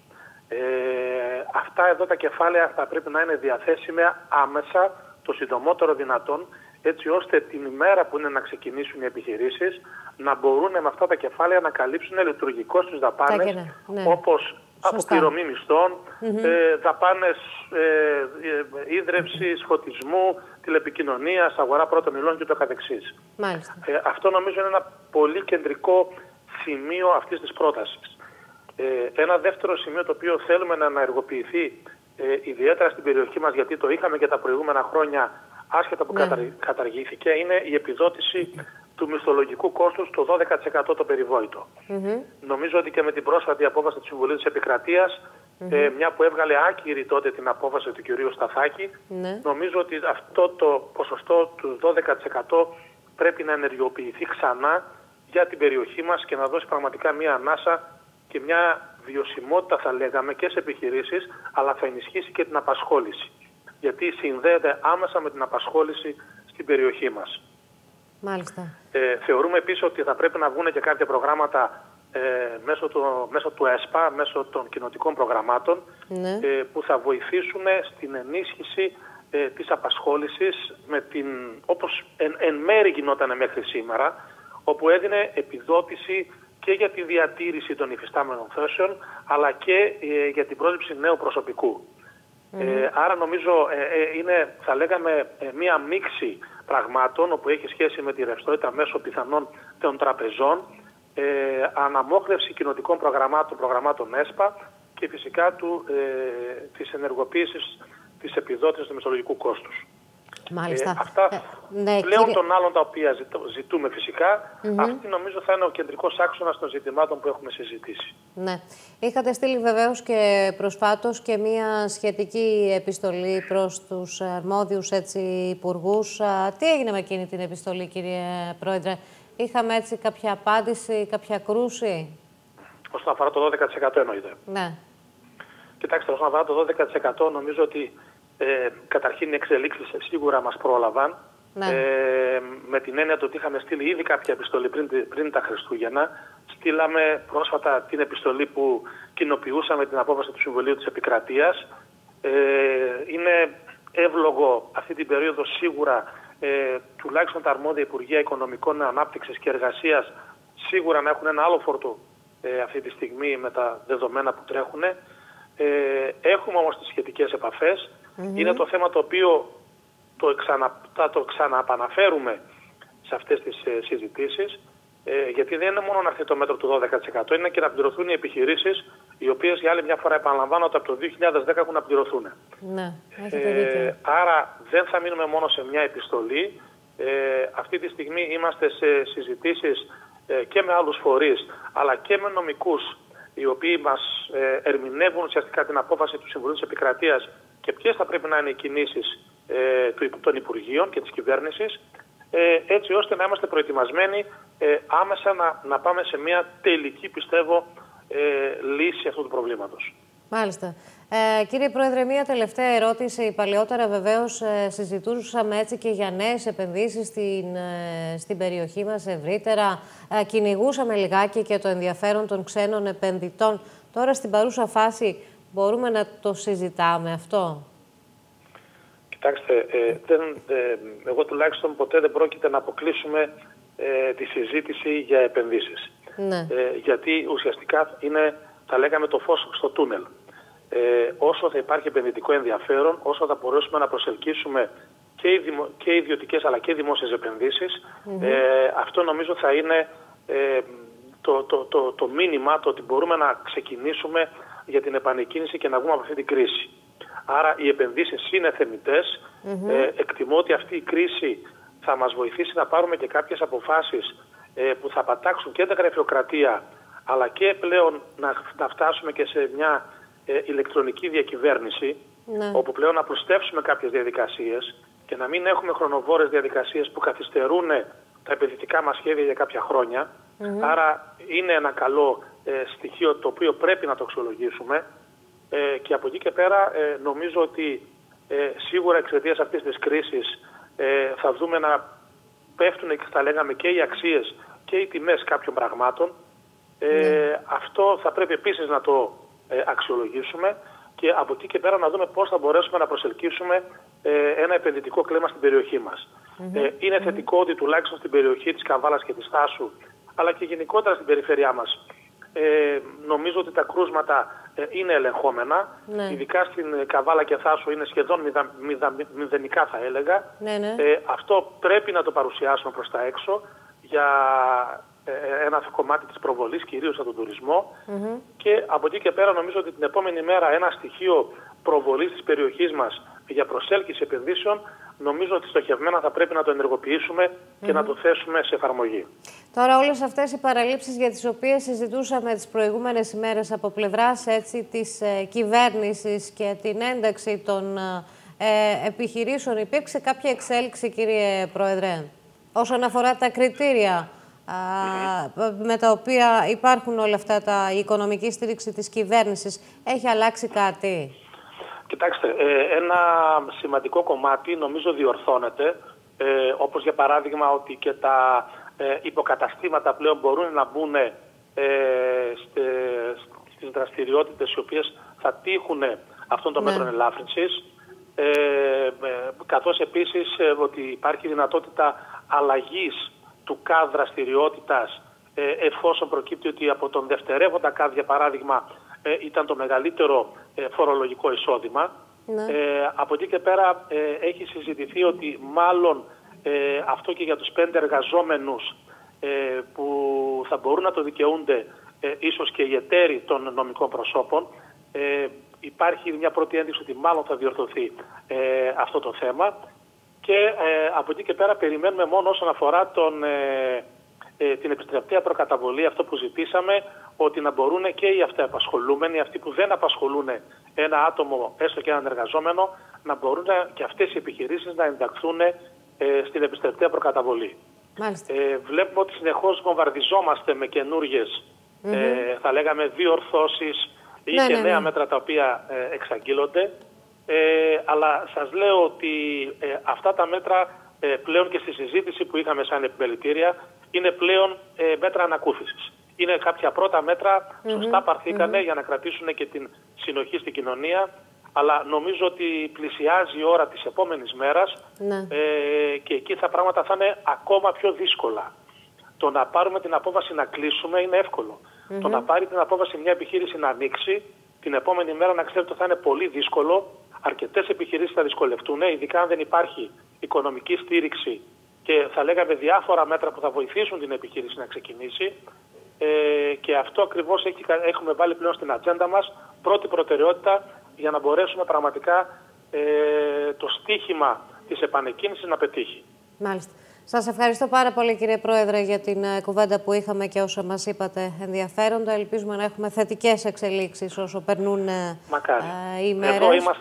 Αυτά εδώ τα κεφάλαια θα πρέπει να είναι διαθέσιμα άμεσα, το συντομότερο δυνατόν, έτσι ώστε την ημέρα που είναι να ξεκινήσουν οι επιχειρήσεις να μπορούν με αυτά τα κεφάλαια να καλύψουν λειτουργικώς τις δαπάνες, όπως αποπληρωμή μισθών, δαπάνες ίδρευσης, φωτισμού, τηλεπικοινωνίας, αγορά πρώτων υλών και το καθεξής. Αυτό νομίζω είναι ένα πολύ κεντρικό σημείο αυτής της πρότασης. Ένα δεύτερο σημείο το οποίο θέλουμε να ενεργοποιηθεί ιδιαίτερα στην περιοχή μας, γιατί το είχαμε και τα προηγούμενα χρόνια άσχετα που καταργήθηκε, είναι η επιδότηση του μισθολογικού κόστους το 12% το περιβόητο. Νομίζω ότι και με την πρόσφατη απόφαση του Συμβουλίου της Επικρατείας, μια που έβγαλε άκυρη τότε την απόφαση του κυρίου Σταθάκη, νομίζω ότι αυτό το ποσοστό του 12% πρέπει να ενεργοποιηθεί ξανά για την περιοχή μας και να δώσει πραγματικά μια ανάσα και μια βιωσιμότητα, θα λέγαμε, και σε επιχειρήσεις, αλλά θα ενισχύσει και την απασχόληση. Γιατί συνδέεται άμεσα με την απασχόληση στην περιοχή μας. Μάλιστα. Θεωρούμε επίσης ότι θα πρέπει να βγουν και κάποια προγράμματα μέσω του ΕΣΠΑ, μέσω των κοινοτικών προγραμμάτων, που θα βοηθήσουν στην ενίσχυση της απασχόλησης, όπως εν μέρη γινόταν μέχρι σήμερα, όπου έδινε επιδότηση και για τη διατήρηση των υφιστάμενων θέσεων, αλλά και για την πρόσληψη νέου προσωπικού. Άρα νομίζω είναι, θα λέγαμε, μία μίξη πραγμάτων όπου έχει σχέση με τη ρευστότητα μέσω πιθανών των τραπεζών, αναμόχλευση κοινοτικών προγραμμάτων ΕΣΠΑ και φυσικά της ενεργοποίησης της επιδότησης του μισθολογικού κόστους. Μάλιστα. Αυτά ναι, πλέον κύριε... των άλλων τα οποία ζητούμε φυσικά, αυτή νομίζω θα είναι ο κεντρικός άξονας των ζητημάτων που έχουμε συζητήσει. Ναι. Είχατε στείλει βεβαίως και προσφάτως και μία σχετική επιστολή προς τους αρμόδιους υπουργούς. Τι έγινε με εκείνη την επιστολή, κύριε Πρόεδρε? Είχαμε έτσι κάποια απάντηση, κάποια κρούση? Όσον αφορά το 12% εννοείται. Ναι. Κοιτάξτε, όσον αφορά το 12% νομίζω ότι καταρχήν οι εξελίξεις σίγουρα μας πρόλαβαν. Ναι. Με την έννοια ότι είχαμε στείλει ήδη κάποια επιστολή πριν τα Χριστούγεννα. Στείλαμε πρόσφατα την επιστολή που κοινοποιούσαμε την απόφαση του Συμβουλίου της Επικρατείας. Είναι εύλογο αυτή την περίοδο σίγουρα τουλάχιστον τα αρμόδια Υπουργεία Οικονομικών, Ανάπτυξης και Εργασίας σίγουρα να έχουν ένα άλλο φόρτο αυτή τη στιγμή με τα δεδομένα που τρέχουν. Έχουμε όμως τις σχετικές επαφές. Είναι το θέμα το οποίο θα το ξανααπαναφέρουμε σε αυτές τις συζητήσεις, γιατί δεν είναι μόνο να έρθει το μέτρο του 12%, είναι και να πληρωθούν οι επιχειρήσεις, οι οποίες για άλλη μια φορά επαναλαμβάνω ότι από το 2010 έχουν να πληρωθούν. Ναι, άρα δεν θα μείνουμε μόνο σε μια επιστολή. Αυτή τη στιγμή είμαστε σε συζητήσεις και με άλλους φορείς, αλλά και με νομικούς, οι οποίοι μας ερμηνεύουν ουσιαστικά την απόφαση του Συμβουλίου της Επικρατείας και ποιες θα πρέπει να είναι οι κινήσεις των Υπουργείων και της κυβέρνησης, έτσι ώστε να είμαστε προετοιμασμένοι άμεσα να πάμε σε μια τελική, πιστεύω, λύση αυτού του προβλήματος. Μάλιστα. Κύριε Πρόεδρε, μία τελευταία ερώτηση. Παλαιότερα βεβαίως συζητούσαμε έτσι και για νέες επενδύσεις στην περιοχή μας ευρύτερα. Κυνηγούσαμε λιγάκι και το ενδιαφέρον των ξένων επενδυτών. Τώρα στην παρούσα φάση μπορούμε να το συζητάμε αυτό? Κοιτάξτε, εγώ τουλάχιστον ποτέ δεν πρόκειται να αποκλείσουμε τη συζήτηση για επενδύσεις. Ναι. Γιατί ουσιαστικά είναι, θα λέγαμε, το φως στο τούνελ. Όσο θα υπάρχει επενδυτικό ενδιαφέρον, όσο θα μπορέσουμε να προσελκύσουμε και ιδιωτικές αλλά και δημόσιες επενδύσεις, αυτό νομίζω θα είναι το μήνυμα, το ότι μπορούμε να ξεκινήσουμε για την επανεκκίνηση και να βγούμε από αυτή την κρίση. Άρα οι επενδύσεις είναι θεμιτές. Εκτιμώ ότι αυτή η κρίση θα μας βοηθήσει να πάρουμε και κάποιες αποφάσεις που θα πατάξουν και την γραφειοκρατία, αλλά και πλέον να φτάσουμε και σε μια ηλεκτρονική διακυβέρνηση, όπου πλέον να πλουστεύσουμε κάποιες διαδικασίες και να μην έχουμε χρονοβόρες διαδικασίες που καθυστερούν τα επενδυτικά μας σχέδια για κάποια χρόνια. Άρα είναι ένα καλό στοιχείο το οποίο πρέπει να το αξιολογήσουμε, και από εκεί και πέρα νομίζω ότι σίγουρα εξαιτίας αυτής της κρίσης θα δούμε να πέφτουν, θα λέγαμε, και οι αξίες και οι τιμές κάποιων πραγμάτων. Αυτό θα πρέπει επίσης να το αξιολογήσουμε και από εκεί και πέρα να δούμε πώς θα μπορέσουμε να προσελκύσουμε ένα επενδυτικό κλίμα στην περιοχή μας. Είναι θετικό ότι τουλάχιστον στην περιοχή της Καβάλας και της Θάσου, αλλά και γενικότερα στην περιφέρειά μας, νομίζω ότι τα κρούσματα είναι ελεγχόμενα. Ειδικά στην Καβάλα και Θάσου είναι σχεδόν μηδενικά, θα έλεγα. Αυτό πρέπει να το παρουσιάσουμε προς τα έξω για ένα κομμάτι της προβολής, κυρίως από τον τουρισμό. Και από εκεί και πέρα νομίζω ότι την επόμενη μέρα ένα στοιχείο προβολής της περιοχής μας για προσέλκυση επενδύσεων, νομίζω ότι στοχευμένα θα πρέπει να το ενεργοποιήσουμε και να το θέσουμε σε εφαρμογή. Τώρα όλες αυτές οι παραλήψεις για τις οποίες συζητούσαμε τις προηγούμενες ημέρες από πλευράς της κυβέρνησης και την ένταξη των επιχειρήσεων, υπήρξε κάποια εξέλιξη, κύριε Πρόεδρε, όσον αφορά τα κριτήρια με τα οποία υπάρχουν όλα αυτά, η οικονομική στήριξη της κυβέρνησης? Έχει αλλάξει κάτι? Κοιτάξτε, ένα σημαντικό κομμάτι νομίζω διορθώνεται, όπως για παράδειγμα ότι και τα υποκαταστήματα πλέον μπορούν να μπουν στις δραστηριότητες οι οποίες θα τύχουν αυτών των μέτρων ελάφρυνσης, καθώς επίσης ότι υπάρχει δυνατότητα αλλαγής του ΚΑΔ δραστηριότητας εφόσον προκύπτει ότι από τον δευτερεύοντα ΚΑΔ, για παράδειγμα, ήταν το μεγαλύτερο φορολογικό εισόδημα. Ναι. Από εκεί και πέρα έχει συζητηθεί ότι μάλλον αυτό και για τους 5 εργαζόμενους που θα μπορούν να το δικαιούνται, ίσως και οι εταίροι των νομικών προσώπων, υπάρχει μια πρώτη ένδειξη ότι μάλλον θα διορθωθεί αυτό το θέμα. Και από εκεί και πέρα περιμένουμε μόνο όσον αφορά την επιστρεπτέα προκαταβολή, αυτό που ζητήσαμε, ότι να μπορούν και οι αυτοαπασχολούμενοι, αυτοί που δεν απασχολούν ένα άτομο, έστω και έναν εργαζόμενο, να μπορούν και αυτές οι επιχειρήσεις να ενταχθούν στην επιστρεπτέα προκαταβολή. Βλέπουμε ότι συνεχώς βομβαρδιζόμαστε με καινούργιες, θα λέγαμε, διορθώσεις ή και νέα μέτρα τα οποία εξαγγείλονται. Αλλά σας λέω ότι αυτά τα μέτρα πλέον και στη συζήτηση που είχαμε σαν επιμελητήρια είναι πλέον μέτρα ανακούφισης. Είναι κάποια πρώτα μέτρα, σωστά παρθήκανε για να κρατήσουν και την συνοχή στην κοινωνία, αλλά νομίζω ότι πλησιάζει η ώρα της επόμενης μέρας και εκεί τα πράγματα θα είναι ακόμα πιο δύσκολα. Το να πάρουμε την απόφαση να κλείσουμε είναι εύκολο. Το να πάρει την απόφαση μια επιχείρηση να ανοίξει, την επόμενη μέρα να ξέρετε ότι θα είναι πολύ δύσκολο. Αρκετές επιχειρήσεις θα δυσκολευτούν, ειδικά αν δεν υπάρχει οικονομική στήριξη και θα λέγαμε διάφορα μέτρα που θα βοηθήσουν την επιχείρηση να ξεκινήσει. Και αυτό ακριβώς έχουμε βάλει πλέον στην ατζέντα μας, πρώτη προτεραιότητα, για να μπορέσουμε πραγματικά το στίχημα της επανεκκίνησης να πετύχει. Μάλιστα. Σας ευχαριστώ πάρα πολύ, κύριε Πρόεδρε, για την κουβέντα που είχαμε και όσα μας είπατε ενδιαφέροντα. Ελπίζουμε να έχουμε θετικές εξελίξεις όσο περνούν οι μέρες.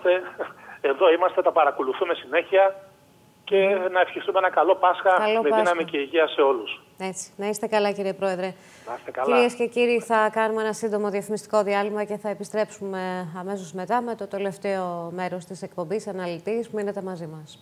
Εδώ είμαστε, τα παρακολουθούμε συνέχεια και να ευχηθούμε ένα καλό Πάσχα με δύναμη και υγεία σε όλους. Έτσι. Να είστε καλά, κύριε Πρόεδρε. Να είστε καλά. Κυρίες και κύριοι, θα κάνουμε ένα σύντομο διαφημιστικό διάλειμμα και θα επιστρέψουμε αμέσως μετά με το τελευταίο μέρος της εκπομπής Αναλυτής. Μείνετε μαζί μας.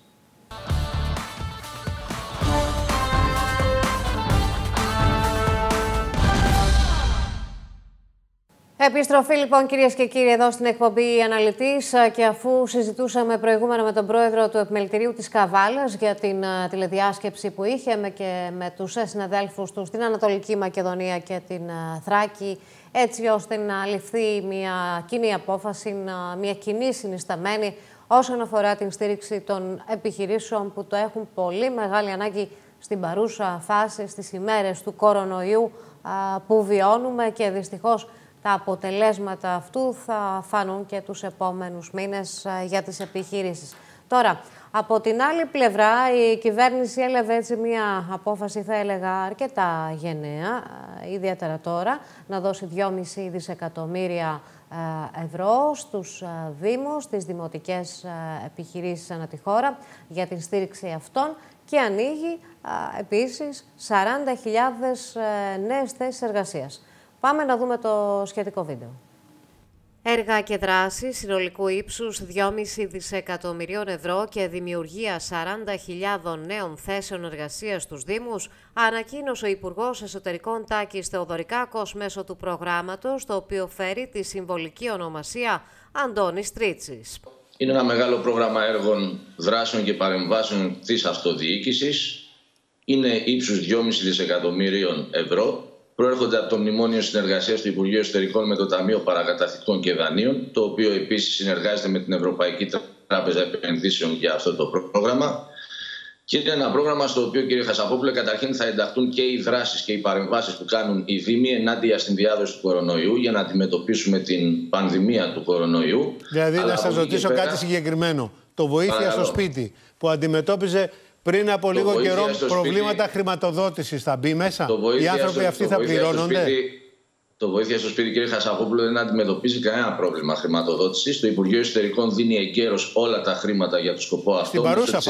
Επιστροφή λοιπόν, κυρίες και κύριοι, εδώ στην εκπομπή Αναλυτής, και αφού συζητούσαμε προηγούμενα με τον πρόεδρο του Επιμελητηρίου της Καβάλας για την τηλεδιάσκεψη που είχε και με τους συναδέλφους του στην Ανατολική Μακεδονία και την Θράκη, έτσι ώστε να ληφθεί μια κοινή απόφαση, μια κοινή συνισταμένη όσον αφορά την στήριξη των επιχειρήσεων που το έχουν πολύ μεγάλη ανάγκη στην παρούσα φάση, στις ημέρες του κορονοϊού που βιώνουμε, και δυστυχώς τα αποτελέσματα αυτού θα φανούν και τους επόμενους μήνες για τις επιχειρήσεις. Τώρα, από την άλλη πλευρά, η κυβέρνηση έλαβε έτσι μια απόφαση, θα έλεγα, αρκετά γενναία, ιδιαίτερα τώρα, να δώσει 2,5 δισεκατομμύρια ευρώ στους Δήμους, στις δημοτικές επιχειρήσεις ανά τη χώρα για την στήριξη αυτών, και ανοίγει επίσης 40.000 νέες θέσεις εργασίας. Πάμε να δούμε το σχετικό βίντεο. Έργα και δράσεις συνολικού ύψους 2,5 δισεκατομμυρίων ευρώ και δημιουργία 40.000 νέων θέσεων εργασίας στους Δήμους ανακοίνωσε ο Υπουργός Εσωτερικών Τάκης Θεοδωρικάκος μέσω του προγράμματος, το οποίο φέρει τη συμβολική ονομασία Αντώνης Τρίτσης. Είναι ένα μεγάλο πρόγραμμα έργων, δράσεων και παρεμβάσεων της αυτοδιοίκησης. Είναι ύψους 2,5 δισεκατομμυρίων ευρώ. Προέρχονται από το Μνημόνιο Συνεργασίας του Υπουργείου Εσωτερικών με το Ταμείο Παρακαταθήκων και Δανείων, το οποίο επίσης συνεργάζεται με την Ευρωπαϊκή Τράπεζα Επενδύσεων για αυτό το πρόγραμμα. Και είναι ένα πρόγραμμα στο οποίο, κύριε Χασαπόπουλε, καταρχήν θα ενταχθούν και οι δράσεις και οι παρεμβάσεις που κάνουν οι Δήμοι ενάντια στην διάδοση του κορονοϊού για να αντιμετωπίσουμε την πανδημία του κορονοϊού. Δηλαδή, να σας ρωτήσω κάτι συγκεκριμένο. Το βοήθεια στο σπίτι που αντιμετώπιζε πριν από λίγο καιρό προβλήματα χρηματοδότησης, θα μπει μέσα? Οι άνθρωποι αυτοί θα πληρώνονται? Το βοήθεια στο σπίτι, κύριε Χασαπόπουλο, δεν αντιμετωπίζει κανένα πρόβλημα χρηματοδότησης. Το Υπουργείο Εσωτερικών δίνει εγκαίρως όλα τα χρήματα για το σκοπό αυτό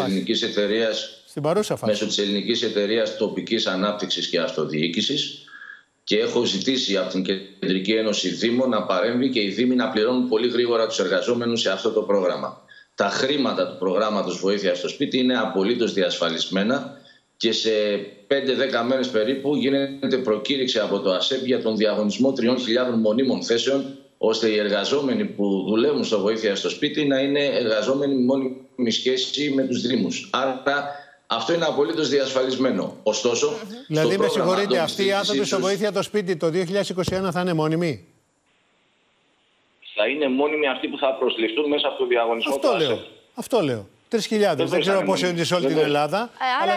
μέσω της Ελληνικής Εταιρείας Τοπικής Ανάπτυξης και Αυτοδιοίκησης. Και έχω ζητήσει από την Κεντρική Ένωση Δήμων να παρέμβει και οι Δήμοι να πληρώνουν πολύ γρήγορα τους εργαζόμενους σε αυτό το πρόγραμμα. Τα χρήματα του προγράμματος βοήθεια στο σπίτι είναι απολύτως διασφαλισμένα και σε 5-10 μέρες περίπου γίνεται προκήρυξη από το ΑΣΕΠ για τον διαγωνισμό 3.000 μονίμων θέσεων, ώστε οι εργαζόμενοι που δουλεύουν στο βοήθεια στο σπίτι να είναι εργαζόμενοι με μόνιμη σχέση με τους Δήμους. Άρα αυτό είναι απολύτως διασφαλισμένο. Ωστόσο, δηλαδή, με συγχωρείτε, αυτοί οι άνθρωποι στο βοήθεια το σπίτι το 2021 θα είναι μόνιμοι? Θα είναι μόνιμοι αυτοί που θα προσληφθούν μέσα από το διαγωνισμό του ΑΣΕΠ. Αυτό λέω. 3.000. Δεν ξέρω πόσο είναι σε όλη την Ελλάδα. Άρα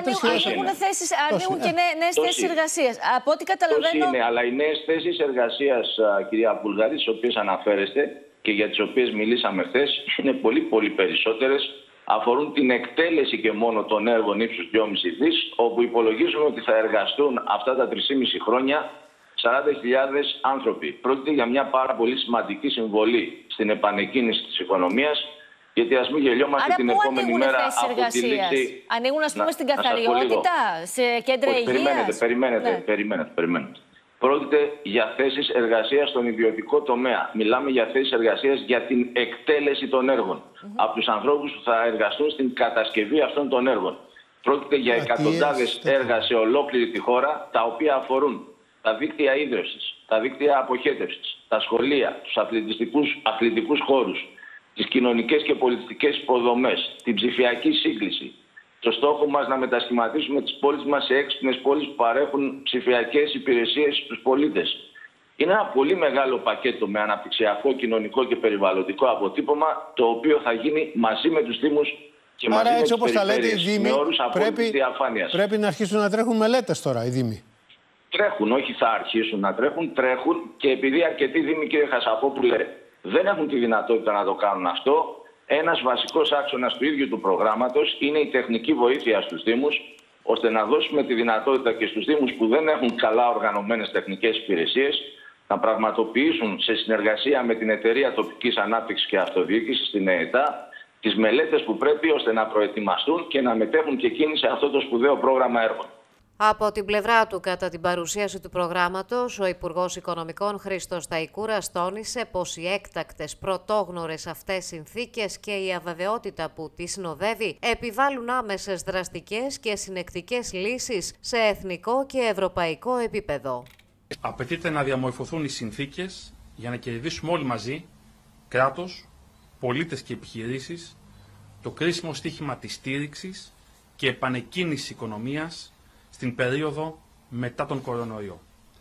ανοίγουν και νέες θέσεις εργασίας. Από ό,τι καταλαβαίνω. Είναι, αλλά οι νέες θέσεις εργασίας, κυρία Βουλγαρή, τις οποίες αναφέρεστε και για τις οποίες μιλήσαμε χθες, είναι πολύ περισσότερες. Αφορούν την εκτέλεση και μόνο των έργων ύψους 2,5 δις, όπου υπολογίζουμε ότι θα εργαστούν αυτά τα 3,5 χρόνια 40.000 άνθρωποι. Πρόκειται για μια πάρα πολύ σημαντική συμβολή στην επανεκκίνηση της οικονομίας, γιατί ας μην γελιόμαστε την επόμενη μέρα από τη λήξη. Ανοίγουν, ας πούμε, στην καθαριότητα, σε κέντρα υγείας. Περιμένετε. Πρόκειται για θέσεις εργασίας στον ιδιωτικό τομέα. Μιλάμε για θέσεις εργασίας για την εκτέλεση των έργων. Από τους ανθρώπους που θα εργαστούν στην κατασκευή αυτών των έργων. Πρόκειται για εκατοντάδες έργα σε ολόκληρη τη χώρα, τα οποία αφορούν τα δίκτυα ίδρευσης, τα δίκτυα αποχέτευσης, τα σχολεία, τους αθλητικούς χώρους, τις κοινωνικές και πολιτιστικές υποδομές, την ψηφιακή σύγκληση. Το στόχο μας να μετασχηματίσουμε τις πόλεις μας σε έξυπνες πόλεις που παρέχουν ψηφιακές υπηρεσίες στους πολίτες. Είναι ένα πολύ μεγάλο πακέτο με αναπτυξιακό, κοινωνικό και περιβαλλοντικό αποτύπωμα, το οποίο θα γίνει μαζί με τους Δήμους και μαζί με τις περιφέρειες, με όρους απόλυτης διαφάνειας. Πρέπει να αρχίσουν να τρέχουν μελέτες τώρα οι Δήμοι. Τρέχουν, όχι θα αρχίσουν να τρέχουν, τρέχουν, και επειδή αρκετοί Δήμοι, κύριε Χασαπόπουλε, δεν έχουν τη δυνατότητα να το κάνουν αυτό, ένας βασικός άξονας του ίδιου του προγράμματος είναι η τεχνική βοήθεια στους Δήμους, ώστε να δώσουμε τη δυνατότητα και στους Δήμους που δεν έχουν καλά οργανωμένες τεχνικές υπηρεσίες να πραγματοποιήσουν σε συνεργασία με την Εταιρεία Τοπικής Ανάπτυξης και Αυτοδιοίκησης, την ΕΕΤΑ, τις μελέτες που πρέπει ώστε να προετοιμαστούν και να μετέχουν και εκείνοι σε αυτό το σπουδαίο πρόγραμμα έργων. Από την πλευρά του, κατά την παρουσίαση του προγράμματος, ο Υπουργός Οικονομικών Χρήστος Σταϊκούρας τόνισε πως οι έκτακτες πρωτόγνωρες αυτές συνθήκες και η αβεβαιότητα που τις συνοδεύει επιβάλλουν άμεσες δραστικές και συνεκτικές λύσεις σε εθνικό και ευρωπαϊκό επίπεδο. Απαιτείται να διαμορφωθούν οι συνθήκες για να κερδίσουμε όλοι μαζί, κράτος, πολίτες και επιχειρήσεις, το κρίσιμο στίχημα της στήριξης και επανεκκίνησης οικονομίας στην περίοδο μετά τον κορονοϊό.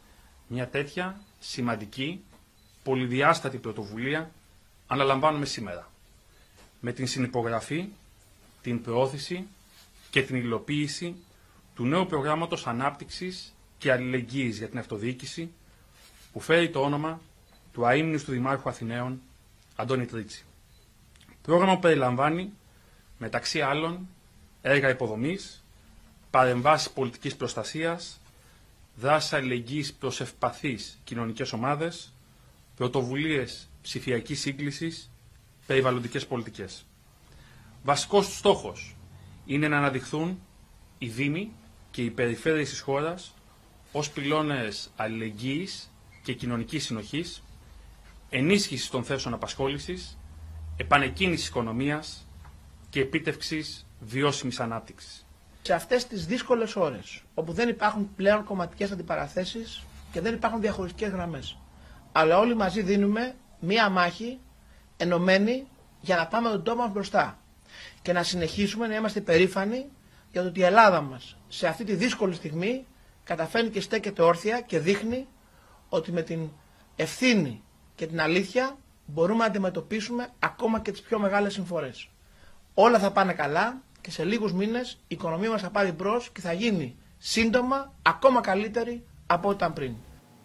Μια τέτοια σημαντική, πολυδιάστατη πρωτοβουλία αναλαμβάνουμε σήμερα. Με την συνυπογραφή, την προώθηση και την υλοποίηση του νέου προγράμματος ανάπτυξης και αλληλεγγύης για την αυτοδιοίκηση, που φέρει το όνομα του αείμνηστου του Δημάρχου Αθηναίων, Αντώνη Τρίτσι. Πρόγραμμα που περιλαμβάνει, μεταξύ άλλων, έργα υποδομής, παρεμβάσεις πολιτικής προστασίας, δράσεις αλληλεγγύης προς ευπαθείς κοινωνικές ομάδες, πρωτοβουλίες ψηφιακής σύγκλησης, περιβαλλοντικές πολιτικές. Βασικός στόχος είναι να αναδειχθούν οι Δήμοι και οι περιφέρειες της χώρας ως πυλώνες αλληλεγγύης και κοινωνικής συνοχής, ενίσχυσης των θέσεων απασχόλησης, επανεκκίνησης οικονομίας και επίτευξης βιώσιμης ανάπτυξης. Σε αυτές τις δύσκολες ώρες, όπου δεν υπάρχουν πλέον κομματικές αντιπαραθέσεις και δεν υπάρχουν διαχωριστικές γραμμές, αλλά όλοι μαζί δίνουμε μία μάχη ενωμένη για να πάμε τον τόπο μας μπροστά και να συνεχίσουμε να είμαστε περήφανοι για το ότι η Ελλάδα μας σε αυτή τη δύσκολη στιγμή καταφέρνει και στέκεται όρθια και δείχνει ότι με την ευθύνη και την αλήθεια μπορούμε να αντιμετωπίσουμε ακόμα και τις πιο μεγάλες συμφορές. Όλα θα πάνε καλά και σε λίγους μήνες η οικονομία μας θα πάρει μπρος και θα γίνει σύντομα ακόμα καλύτερη από ό,τι ήταν πριν.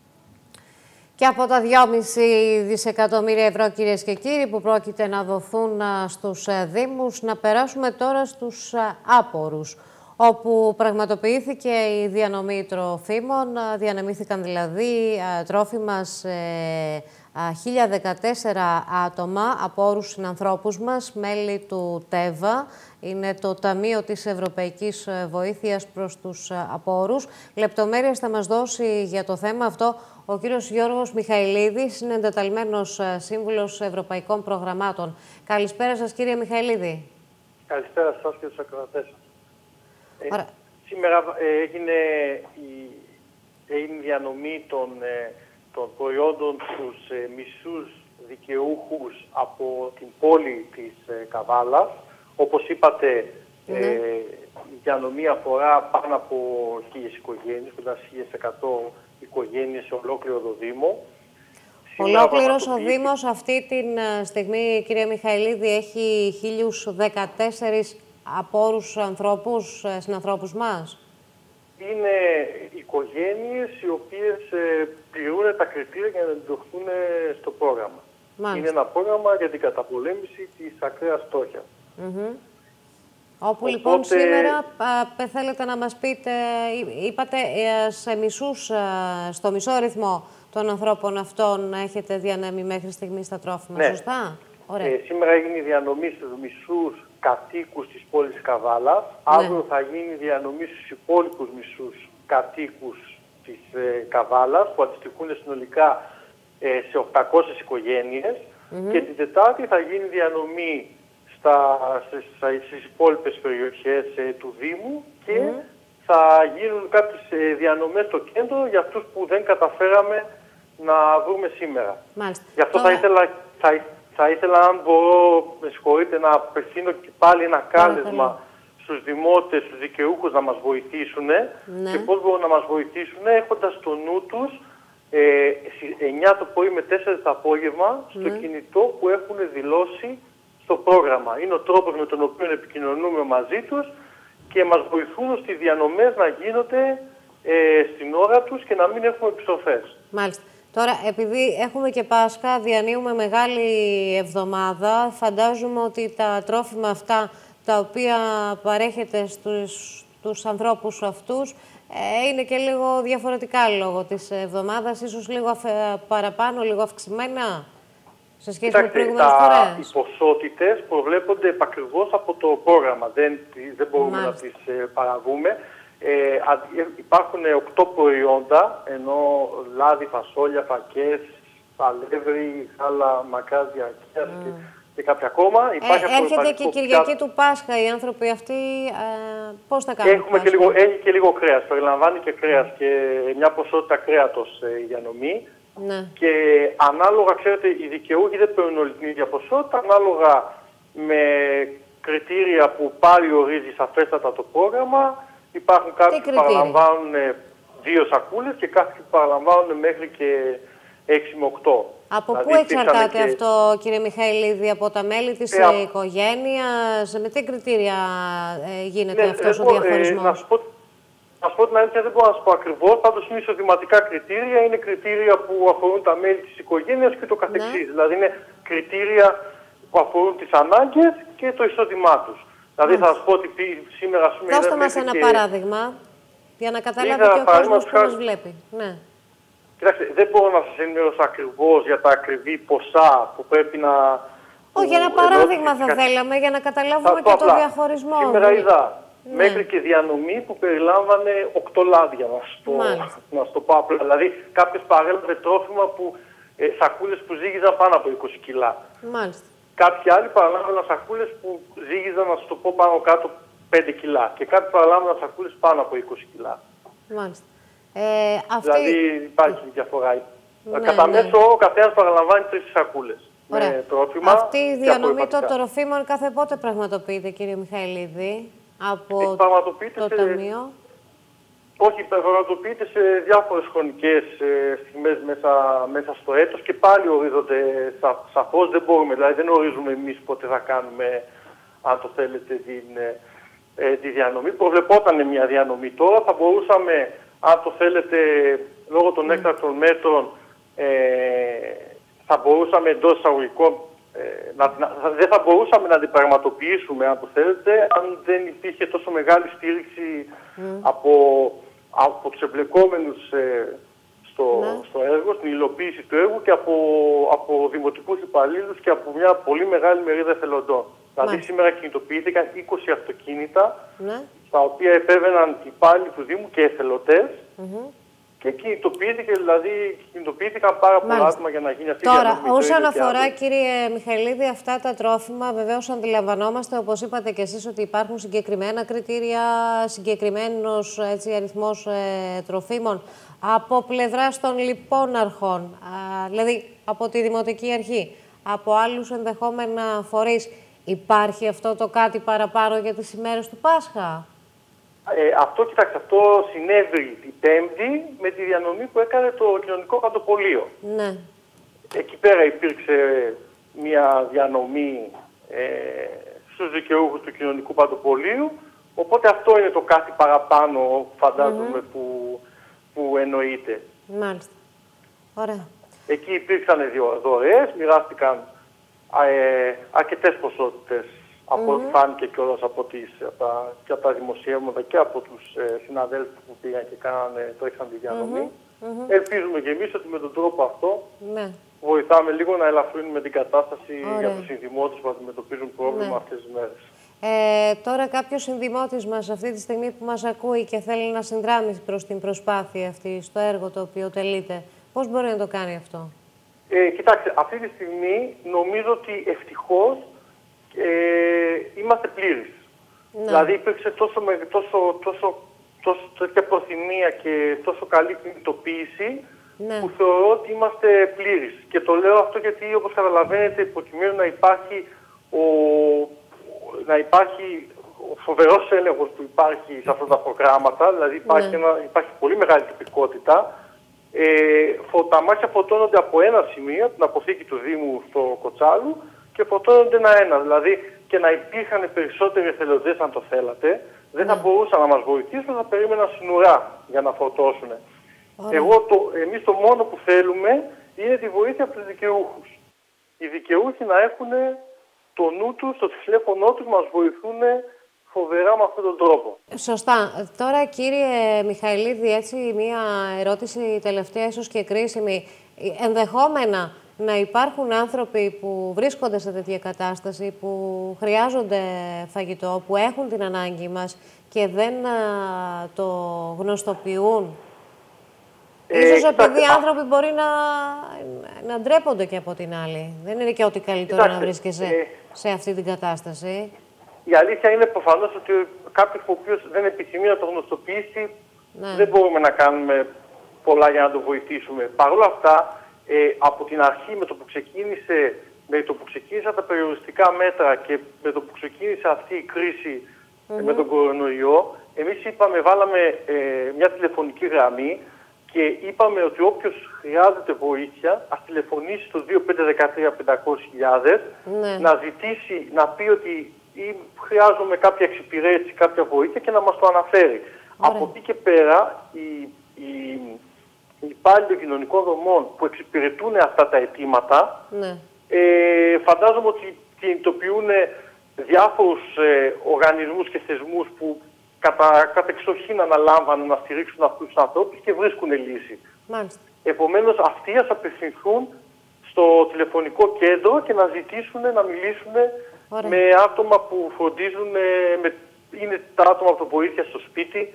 Και από τα 2,5 δισεκατομμύρια ευρώ, κυρίες και κύριοι, που πρόκειται να δοθούν στους Δήμους, να περάσουμε τώρα στους άπορους, όπου πραγματοποιήθηκε η διανομή τροφίμων. Διανεμήθηκαν δηλαδή τρόφιμα σε 1.014 άτομα από όρους συνανθρώπους μας, μέλη του ΤΕΒΑ. Είναι το Ταμείο της Ευρωπαϊκής Βοήθειας προς τους Απόρους. Λεπτομέρειες θα μας δώσει για το θέμα αυτό ο κύριος Γιώργος Μιχαηλίδης, είναι εντεταλμένος σύμβουλος ευρωπαϊκών προγραμμάτων. Καλησπέρα σας, κύριε Μιχαηλίδη. Καλησπέρα σας και τους ακροατές. Σήμερα έγινε η διανομή των προϊόντων στους μισούς δικαιούχους από την πόλη της Καβάλας. Όπως είπατε, η διανομή αφορά πάνω από 1.000 οικογένειες, κοντά στις 1.100 οικογένειες σε ολόκληρο το Δήμο. Ολόκληρος ο Δήμος αυτή τη στιγμή, κύριε Μιχαηλίδη, έχει 1014 απόρους ανθρώπους, συνανθρώπους μας. Είναι οικογένειες οι οποίες πληρούν τα κριτήρια για να εντοχθούν στο πρόγραμμα. Μάλιστα. Είναι ένα πρόγραμμα για την καταπολέμηση της ακραίας φτώχειας. Όπου λοιπόν σήμερα θέλετε να μας πείτε, είπατε στο μισό ρυθμό των ανθρώπων αυτών έχετε διανέμει μέχρι στιγμής τα τρόφιμα, σωστά? Ωραία. Σήμερα έγινε η διανομή στους μισούς κατοίκους της πόλης Καβάλας. Αύριο θα γίνει η διανομή στους υπόλοιπους μισούς κατοίκους της Καβάλας, που αντιστοιχούν συνολικά σε 800 οικογένειες. Και την Τετάρτη θα γίνει διανομή στις υπόλοιπες περιοχές του Δήμου και θα γίνουν κάποιες διανομές στο κέντρο για αυτούς που δεν καταφέραμε να βρούμε σήμερα. Μάλιστα. Γι' αυτό θα ήθελα, αν μπορώ, με συγχωρείτε, να απευθύνω και πάλι ένα κάλεσμα στους δημότες, στους δικαιούχους να μας βοηθήσουν και πώς μπορούν να μας βοηθήσουν έχοντας στο νου τους 9 το πρωί με 4 το απόγευμα στο κινητό που έχουν δηλώσει στο πρόγραμμα. Είναι ο τρόπος με τον οποίο επικοινωνούμε μαζί τους και μας βοηθούν στις διανομές να γίνονται στην ώρα τους και να μην έχουμε επιστροφές. Μάλιστα. Τώρα, επειδή έχουμε και Πάσχα, διανύουμε μεγάλη εβδομάδα, φαντάζομαι ότι τα τρόφιμα αυτά τα οποία παρέχετε στους ανθρώπους αυτούς είναι και λίγο διαφορετικά λόγω της εβδομάδας, ίσως λίγο παραπάνω, λίγο αυξημένα σε σχέση με προηγούμενες φορές. Οι ποσότητες προβλέπονται επακριβώς από το πρόγραμμα, δεν μπορούμε να τις παραβούμε. Υπάρχουν 8 προϊόντα, ενώ λάδι, φασόλια, φακές, αλεύρι, γάλα, μακάζια και κάποια ακόμα. Έρχεται και η Κυριακή του Πάσχα, οι άνθρωποι αυτοί πώς θα κάνουν? Έχει και λίγο κρέας, περιλαμβάνει και κρέας και μια ποσότητα κρέατος η διανομή. Ναι. Και ανάλογα, ξέρετε, οι δικαιούχοι δεν παίρνουν όλη την ίδια ποσότητα, ανάλογα με κριτήρια που πάλι ορίζει σαφέστατα το πρόγραμμα. Υπάρχουν κάποιοι που παραλαμβάνουν 2 σακούλες και κάποιοι που παραλαμβάνουν μέχρι και 6 με 8. Από πού εξαρτάται αυτό, κύριε Μιχαηλίδη, από τα μέλη της οικογένειας, με τι κριτήρια γίνεται αυτός ο διαχωρισμός? Να σου πω την αλήθεια, δεν μπορώ να σου πω ακριβώς, πάντως είναι εισοδηματικά κριτήρια, είναι κριτήρια που αφορούν τα μέλη της οικογένειας και το καθεξής. Δηλαδή είναι κριτήρια που αφορούν τις ανάγκες και το εισόδημά τους. Δηλαδή θα σας πω ότι σήμερα... Δώστε μας ένα παράδειγμα, για να καταλάβει και ο κόσμος που μας βλέπει. Ναι. Κοιτάξτε, δεν μπορώ να σας ενημερώσω ακριβώς για τα ακριβή ποσά που πρέπει να... Όχι, ένα παράδειγμα θα θέλαμε για να καταλάβουμε και το διαχωρισμό. Σήμερα είδα μέχρι και διανομή που περιλάμβανε 8 λάδια, να σου το πω απλά. Δηλαδή κάποιος παρέλαβε τρόφιμα που σακούλες που ζύγιζαν πάνω από 20 κιλά. Μάλιστα. Κάποιοι άλλοι παραλάμβαναν σακούλες που ζύγιζαν, να σου το πω, πάνω κάτω 5 κιλά. Και κάποιοι παραλάμβαναν σακούλες πάνω από 20 κιλά. Μάλιστα. Δηλαδή υπάρχει διαφορά. Κατά μέσο όρο ο καθένας παραλαμβάνει 3 σακούλες. Με τρόφιμα. Αυτή η διανομή των τροφίμων κάθε πότε πραγματοποιείται, κύριε Μιχαηλίδη, από το Ταμείο? Όχι, πραγματοποιείται σε διάφορες χρονικές στιγμές μέσα στο έτος και πάλι ορίζονται σαφώς, δεν μπορούμε, δηλαδή δεν ορίζουμε εμείς πότε θα κάνουμε, αν το θέλετε, τη διανομή. Προβλεπόταν μια διανομή τώρα, θα μπορούσαμε, αν το θέλετε, λόγω των έκτακτων μέτρων, θα μπορούσαμε εντός εισαγωγικών, δεν θα μπορούσαμε να την πραγματοποιήσουμε, αν το θέλετε, αν δεν υπήρχε τόσο μεγάλη στήριξη από τους εμπλεκόμενους στο έργο, στην υλοποίηση του έργου και από δημοτικούς υπαλλήλους και από μια πολύ μεγάλη μερίδα εθελοντών. Δηλαδή σήμερα κινητοποιήθηκαν 20 αυτοκίνητα, στα οποία επέβαιναν υπάλληλοι του Δήμου και εθελοντές και κινητοποιήθηκαν πάρα πολλά άτομα για να γίνει αυτή η διανομή. Τώρα, όσον αφορά, κύριε Μιχαηλίδη, αυτά τα τρόφιμα, βεβαίως αντιλαμβανόμαστε, όπως είπατε και εσείς, ότι υπάρχουν συγκεκριμένα κριτήρια, συγκεκριμένος αριθμός τροφίμων από πλευράς των λοιπών αρχών, δηλαδή από τη Δημοτική Αρχή, από άλλους ενδεχόμενα φορείς. Υπάρχει αυτό το κάτι παραπάνω για τις ημέρες του Πάσχα? Αυτό συνέβη την Πέμπτη με τη διανομή που έκανε το κοινωνικό παντοπολείο. Ναι. εκεί πέρα υπήρξε μια διανομή στους δικαιούχους του κοινωνικού παντοπολίου, οπότε αυτό είναι το κάτι παραπάνω, φαντάζομαι, που εννοείται. Μάλιστα. Ωραία. Εκεί υπήρξαν δωρεές, μοιράστηκαν αρκετές ποσότητες, από ό,τι φάνηκε κιόλας από τα δημοσιεύματα και από τους συναδέλφους που πήγαν και τρέξαν τη διανομή. Ελπίζουμε και εμείς ότι με τον τρόπο αυτό βοηθάμε λίγο να ελαφρύνουμε την κατάσταση για τους συνδημότες που αντιμετωπίζουν πρόβλημα αυτές τις μέρες. Τώρα κάποιος συνδημότης μας αυτή τη στιγμή που μας ακούει και θέλει να συνδράμει προς την προσπάθεια αυτή, στο έργο το οποίο τελείται, πώς μπορεί να το κάνει αυτό? Κοιτάξτε, αυτή τη στιγμή νομίζω ότι ευτυχώς είμαστε πλήρεις. Δηλαδή υπήρξε τόσο τέτοια προθυμία και τόσο καλή κινητοποίηση που θεωρώ ότι είμαστε πλήρεις. Και το λέω αυτό γιατί, όπως καταλαβαίνετε, προκειμένου να υπάρχει ο φοβερός έλεγχος που υπάρχει σε αυτά τα προγράμματα, δηλαδή υπάρχει πολύ μεγάλη τυπικότητα. Τα αμάξια φορτώνονται από ένα σημείο, την αποθήκη του Δήμου στο Κοτσάλου, και φορτώνονται ένα-ένα. Δηλαδή και να υπήρχαν περισσότεροι εθελοντές, αν το θέλατε, δεν θα μπορούσαν να μας βοηθήσουν, θα περίμεναν στην ουρά για να φορτώσουν. Εμείς το μόνο που θέλουμε είναι τη βοήθεια από τους δικαιούχους. Οι δικαιούχοι να έχουν το νου τους, το τηλέφωνό τους, μας βοηθούν φοβερά με αυτόν τον τρόπο. Σωστά. Τώρα, κύριε Μιχαηλίδη, έτσι μία ερώτηση τελευταία, ίσως και κρίσιμη. Ενδεχόμενα να υπάρχουν άνθρωποι που βρίσκονται σε τέτοια κατάσταση, που χρειάζονται φαγητό, που έχουν την ανάγκη μας και δεν το γνωστοποιούν. Ίσως επειδή οι άνθρωποι μπορεί να ντρέπονται και από την άλλη. Δεν είναι και ό,τι καλύτερο να βρίσκεσαι σε αυτή την κατάσταση. Η αλήθεια είναι προφανώς ότι κάποιος ο οποίος δεν επιθυμεί να το γνωστοποιήσει, δεν μπορούμε να κάνουμε πολλά για να το βοηθήσουμε. Παρ' όλα αυτά, από την αρχή, με το που ξεκίνησαν τα περιοριστικά μέτρα και με το που ξεκίνησε αυτή η κρίση με τον κορονοϊό, εμείς βάλαμε μια τηλεφωνική γραμμή και είπαμε ότι όποιος χρειάζεται βοήθεια, ας τηλεφωνήσει στο 2513-500.000, να ζητήσει, να πει ότι χρειάζομαι κάποια εξυπηρέτηση, κάποια βοήθεια και να μας το αναφέρει. Από εκεί και πέρα, οι υπάλληλοι των κοινωνικών δομών που εξυπηρετούν αυτά τα αιτήματα, φαντάζομαι ότι κινητοποιούν διάφορους οργανισμούς και θεσμούς που κατά εξοχήν αναλάμβαναν να στηρίξουν αυτούς τους ανθρώπους και βρίσκουν λύση. Επομένως, αυτοί ας απευθυνθούν στο τηλεφωνικό κέντρο και να ζητήσουν να μιλήσουν με άτομα που φροντίζουν, είναι τα άτομα από το βοήθεια στο σπίτι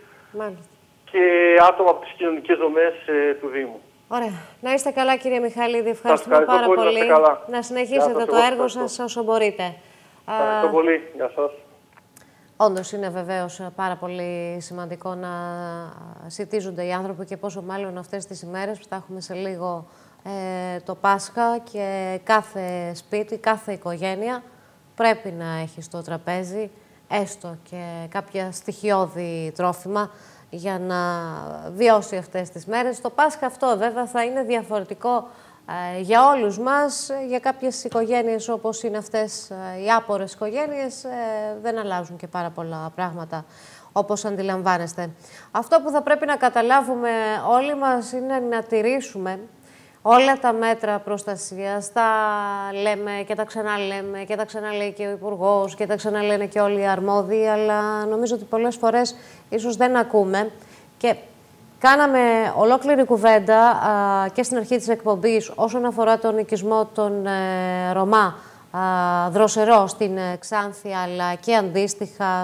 και άτομα από τις κοινωνικές δομές του Δήμου. Ωραία. Να είστε καλά, κύριε Μιχαηλίδη. Ευχαριστούμε πάρα πολύ. Να συνεχίσετε το έργο σας όσο μπορείτε. Ευχαριστώ πολύ. Γεια σας. Όντως είναι βεβαίως πάρα πολύ σημαντικό να συντίζονται οι άνθρωποι και πόσο μάλλον αυτές τις ημέρες που θα έχουμε σε λίγο το Πάσχα και κάθε σπίτι, κάθε οικογένεια πρέπει να έχει στο τραπέζι έστω και κάποια στοιχειώδη τρόφιμα για να βιώσει αυτές τις μέρες. Το Πάσχα αυτό βέβαια θα είναι διαφορετικό για όλους μας. Για κάποιες οικογένειες όπως είναι αυτές οι άπορες οικογένειες δεν αλλάζουν και πάρα πολλά πράγματα όπως αντιλαμβάνεστε. Αυτό που θα πρέπει να καταλάβουμε όλοι μας είναι να τηρήσουμε όλα τα μέτρα προστασίας. Τα λέμε και τα ξαναλέμε και τα ξαναλέει και ο Υπουργός και τα ξαναλένε και όλοι οι αρμόδιοι, αλλά νομίζω ότι πολλές φορές ίσως δεν ακούμε. Και κάναμε ολόκληρη κουβέντα και στην αρχή της εκπομπής όσον αφορά τον οικισμό των Ρωμά Δροσερό στην Ξάνθη, αλλά και αντίστοιχα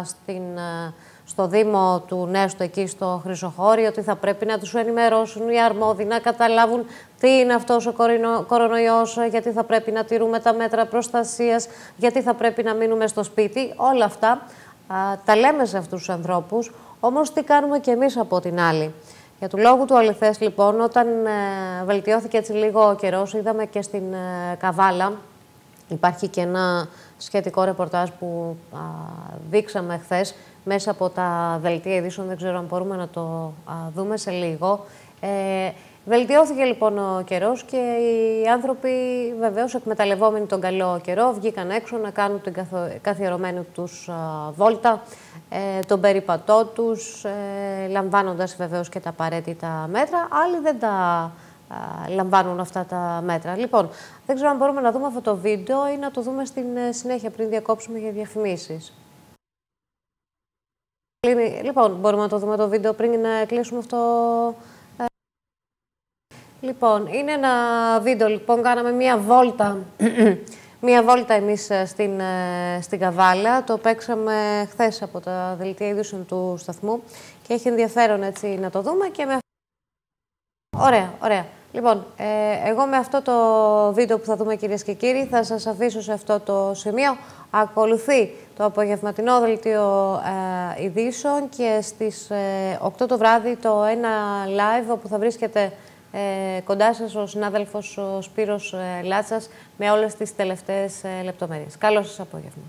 στο Δήμο του Νέστου, εκεί στο Χρυσοχώρι, ότι θα πρέπει να τους ενημερώσουν οι αρμόδιοι, να καταλάβουν τι είναι αυτός ο κορονοϊός, γιατί θα πρέπει να τηρούμε τα μέτρα προστασίας, γιατί θα πρέπει να μείνουμε στο σπίτι. Όλα αυτά τα λέμε σε αυτούς τους ανθρώπους, όμως τι κάνουμε κι εμείς από την άλλη. Για του λόγου του αληθές, λοιπόν, όταν βελτιώθηκε έτσι λίγο ο καιρός, είδαμε και στην Καβάλα, υπάρχει και ένα σχετικό ρεπορτάζ που δείξαμε χθες μέσα από τα δελτία ειδήσεων, δεν ξέρω αν μπορούμε να το δούμε σε λίγο. Βελτιώθηκε λοιπόν ο καιρός και οι άνθρωποι, βεβαίως εκμεταλλευόμενοι τον καλό καιρό, βγήκαν έξω να κάνουν την καθιερωμένη τους βόλτα, τον περίπατό τους, λαμβάνοντας βεβαίως και τα απαραίτητα μέτρα. Άλλοι δεν τα λαμβάνουν αυτά τα μέτρα. Λοιπόν, δεν ξέρω αν μπορούμε να δούμε αυτό το βίντεο ή να το δούμε στην συνέχεια πριν διακόψουμε για διαφημίσεις. Λοιπόν, μπορούμε να το δούμε το βίντεο πριν να κλείσουμε αυτό. Λοιπόν, είναι ένα βίντεο, λοιπόν, κάναμε μία βόλτα, μία βόλτα εμείς στην Καβάλα. Το παίξαμε χθες από τα δελτία ειδήσεων του σταθμού και έχει ενδιαφέρον έτσι να το δούμε και με... Ωραία, ωραία. Λοιπόν, εγώ με αυτό το βίντεο που θα δούμε, κυρίες και κύριοι, θα σας αφήσω σε αυτό το σημείο. Ακολουθεί το απογευματινό δελτίο ειδήσεων και στις 8 το βράδυ το ένα live, όπου θα βρίσκεται κοντά σας ο συνάδελφος ο Σπύρος Λάτσας με όλες τις τελευταίες λεπτομέρειες. Καλό σας απόγευμα.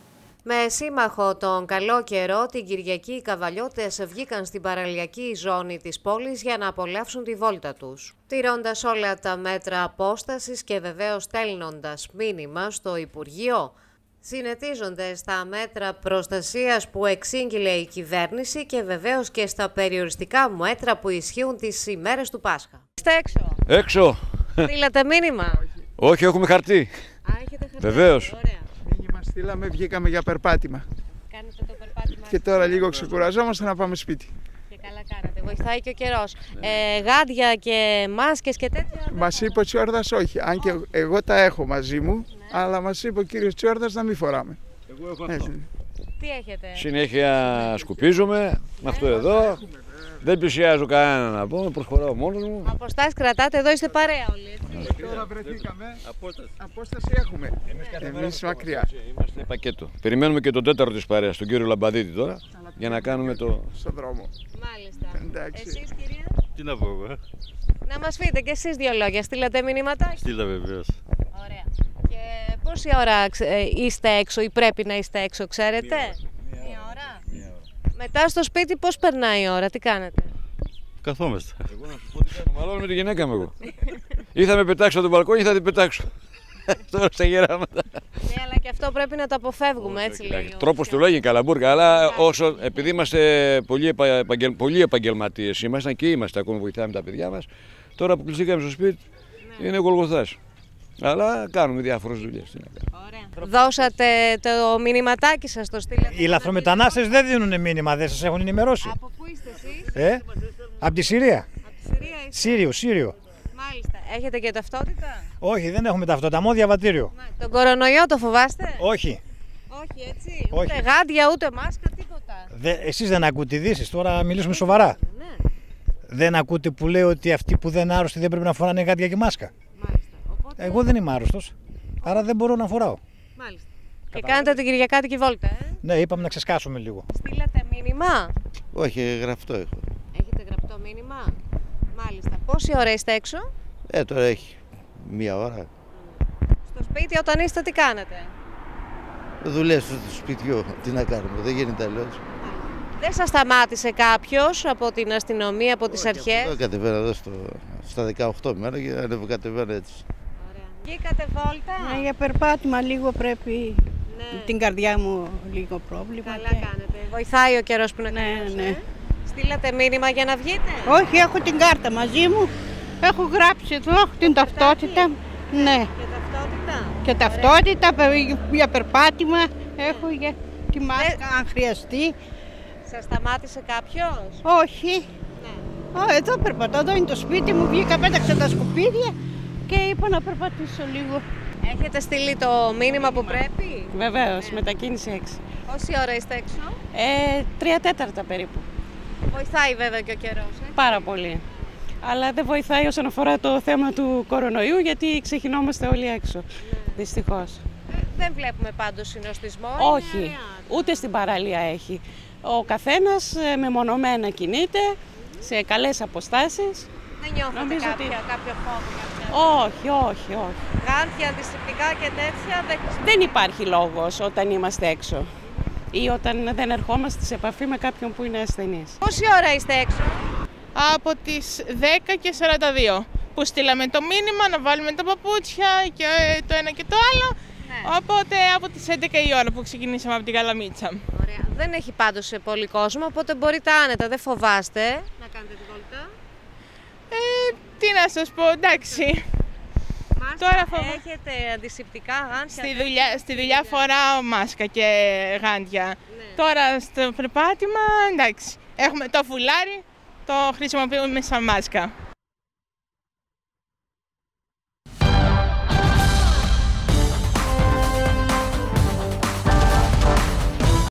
Με σύμμαχο τον καλό καιρό, την Κυριακή οι καβαλιώτες βγήκαν στην παραλιακή ζώνη της πόλης για να απολαύσουν τη βόλτα τους. Τηρώντας όλα τα μέτρα απόστασης και βεβαίως στέλνοντας μήνυμα στο Υπουργείο, συνετίζονται στα μέτρα προστασίας που εξήγηλε η κυβέρνηση και βεβαίως και στα περιοριστικά μέτρα που ισχύουν τις ημέρες του Πάσχα. Είστε έξω. Έξω. Στείλατε μήνυμα. Όχι, έχουμε χαρτί. Α, έχετε χαρτί. Βεβαίως. Ωραία. Στείλαμε, βγήκαμε για περπάτημα. Κάνετε το περπάτημα. Και τώρα λίγο ξεκουραζόμαστε να πάμε σπίτι. Και καλά κάνατε. Βοηθάει και ο καιρός. Γάντια και μάσκες και τέτοια. Μας είπε ο Τσιόρδας όχι. Αν και εγώ τα έχω μαζί μου, ναι. Αλλά μας είπε ο κύριος Τσιόρδας να μην φοράμε. Εγώ έχω αυτό. Τι έχετε? Συνέχεια σκουπίζουμε με αυτό εδώ. Δεν πλησιάζω κανένα να πω, προσχωράω μόνος μου. Αποστάσεις κρατάτε, εδώ είστε παρέα όλοι, έτσι. Τώρα βρεθήκαμε, απόσταση έχουμε. Εμείς μακριά. Είμαστε πακέτο. Περιμένουμε και τον τέταρτο της παρέας, τον κύριο Λαμπαδίτη τώρα, για να κάνουμε το... Στον δρόμο. Μάλιστα. Εντάξει. Εσείς, κυρία? Τι να πω εγώ. Να μας πείτε και εσείς δύο λόγια. Στείλατε μηνύματα? Στείλα βεβαίως. Ωραία. Και πόση ώρα είστε έξω ή πρέπει να είστε έξω, ξέρετε? Μία ώρα. Μετά στο σπίτι πώς περνάει η ώρα, τι κάνετε? Καθόμαστε. Εγώ να σου πω τι κάνω, μαλώνω με τη γυναίκα μου εγώ. Ή θα με πετάξω από τον μπαλκόνι ή θα την πετάξω. Τώρα στα γεράματα. Ναι, αλλά και αυτό πρέπει να το αποφεύγουμε, έτσι λέει. Τρόπος του λόγει καλαμπούρκα, αλλά όσο, επειδή είμαστε πολλοί επαγγελματίες, ήμασταν και είμαστε ακόμα, βοηθάμε τα παιδιά μας. Τώρα που κλειστήκαμε στο σπίτι, είναι Γολγοθάς. Αλλά κάνουμε διάφορες δουλειές. Δώσατε το μηνυματάκι σας, το στείλατε? Οι λαθρομετανάστες δεν δίνουν μήνυμα, δεν σας έχουν ενημερώσει. Από πού είστε εσείς? Από τη Συρία. Από τη Συρία είστε? Σύριο. Μάλιστα. Έχετε και ταυτότητα? Όχι, δεν έχουμε ταυτότητα, μόνο διαβατήριο. Τον κορονοϊό το φοβάστε? Όχι. Όχι, έτσι. Όχι. Ούτε γάντια, ούτε μάσκα, τίποτα. Εσείς δεν ακούτε ειδήσεις, τώρα μιλήσουμε σοβαρά. Ναι. Δεν ακούτε που λέει ότι αυτοί που δεν είναι άρρωστοι δεν πρέπει να φοράνε γάντια και μάσκα? Μάλιστα. Οπότε... Εγώ δεν είμαι άρρωστος, άρα δεν μπορώ να φοράω. Μάλιστα. Και κάνετε την Κυριακάτικη βόλτα, Ναι, είπαμε να ξεσκάσουμε λίγο. Στείλατε μήνυμα? Όχι, γραπτό έχω. Έχετε γραπτό μήνυμα? Μάλιστα. Πόση ώρα είστε έξω? Τώρα έχει μία ώρα. Στο σπίτι όταν είστε τι κάνετε? Δουλειές του σπιτιού, τι να κάνουμε, δεν γίνεται αλλιώς. Δεν σας σταμάτησε κάποιος από την αστυνομία, από τις αρχές? Εγώ κατεβαίνω εδώ στα 18 μέρα και ανεβοκατεβαίνω έτσι. Ωραία. Βγήκατε βόλτα? Για περπάτημα λίγο πρέπει, την καρδιά μου λίγο πρόβλημα. Καλά κάνετε. Βοηθάει ο καιρός που να κάνετε. Ναι. Στείλατε μήνυμα για να βγείτε? Όχι, έχω την κάρτα μαζί μου. Έχω γράψει εδώ την ταυτότητα. Ναι. Και ταυτότητα για περπάτημα. Έχω για τη μάσκα αν χρειαστεί. Σας σταμάτησε κάποιος? Όχι. Ναι. Εδώ περπατώ, εδώ είναι το σπίτι μου. Βγήκα, πέταξα τα σκουπίδια και είπα να περπατήσω λίγο. Έχετε στείλει το μήνυμα που πρέπει? Βεβαίως, μετακίνηση 6. Πόση ώρα είστε έξω? 3/4 περίπου. Βοηθάει βέβαια και ο καιρός. Πάρα πολύ. Αλλά δεν βοηθάει όσον αφορά το θέμα του κορονοϊού, γιατί ξεχυνόμαστε όλοι έξω. Δυστυχώς. Δεν βλέπουμε πάντως συνοστισμό. Όχι, ούτε στην παραλία έχει. Ο καθένας μεμονωμένα κινείται σε καλές αποστάσεις. Δεν νιώθετε κάποιο φόβο? Όχι. Γάντια, αντισηπτικά και τέτοια? Δεν υπάρχει λόγος όταν είμαστε έξω ή όταν δεν ερχόμαστε σε επαφή με κάποιον που είναι ασθενής. Πόση ώρα είστε έξω? από τις 10:42 που στείλαμε το μήνυμα να βάλουμε τα παπούτσια και το ένα και το άλλο. Ναι. Οπότε από τις 11 η ώρα που ξεκινήσαμε από την Καλαμίτσα. Ωραία. Δεν έχει πάντως πολύ κόσμο, οπότε μπορείτε άνετα, δεν φοβάστε να κάνετε τη βόλτα. Τι να σας πω, εντάξει. Τώρα έχετε αντισηπτικά γάντια. Στη δουλειά φοράω μάσκα και γάντια. Ναι. Τώρα στο περπάτημα, εντάξει. Έχουμε το φουλάρι, το χρησιμοποιούμε σαν μάσκα.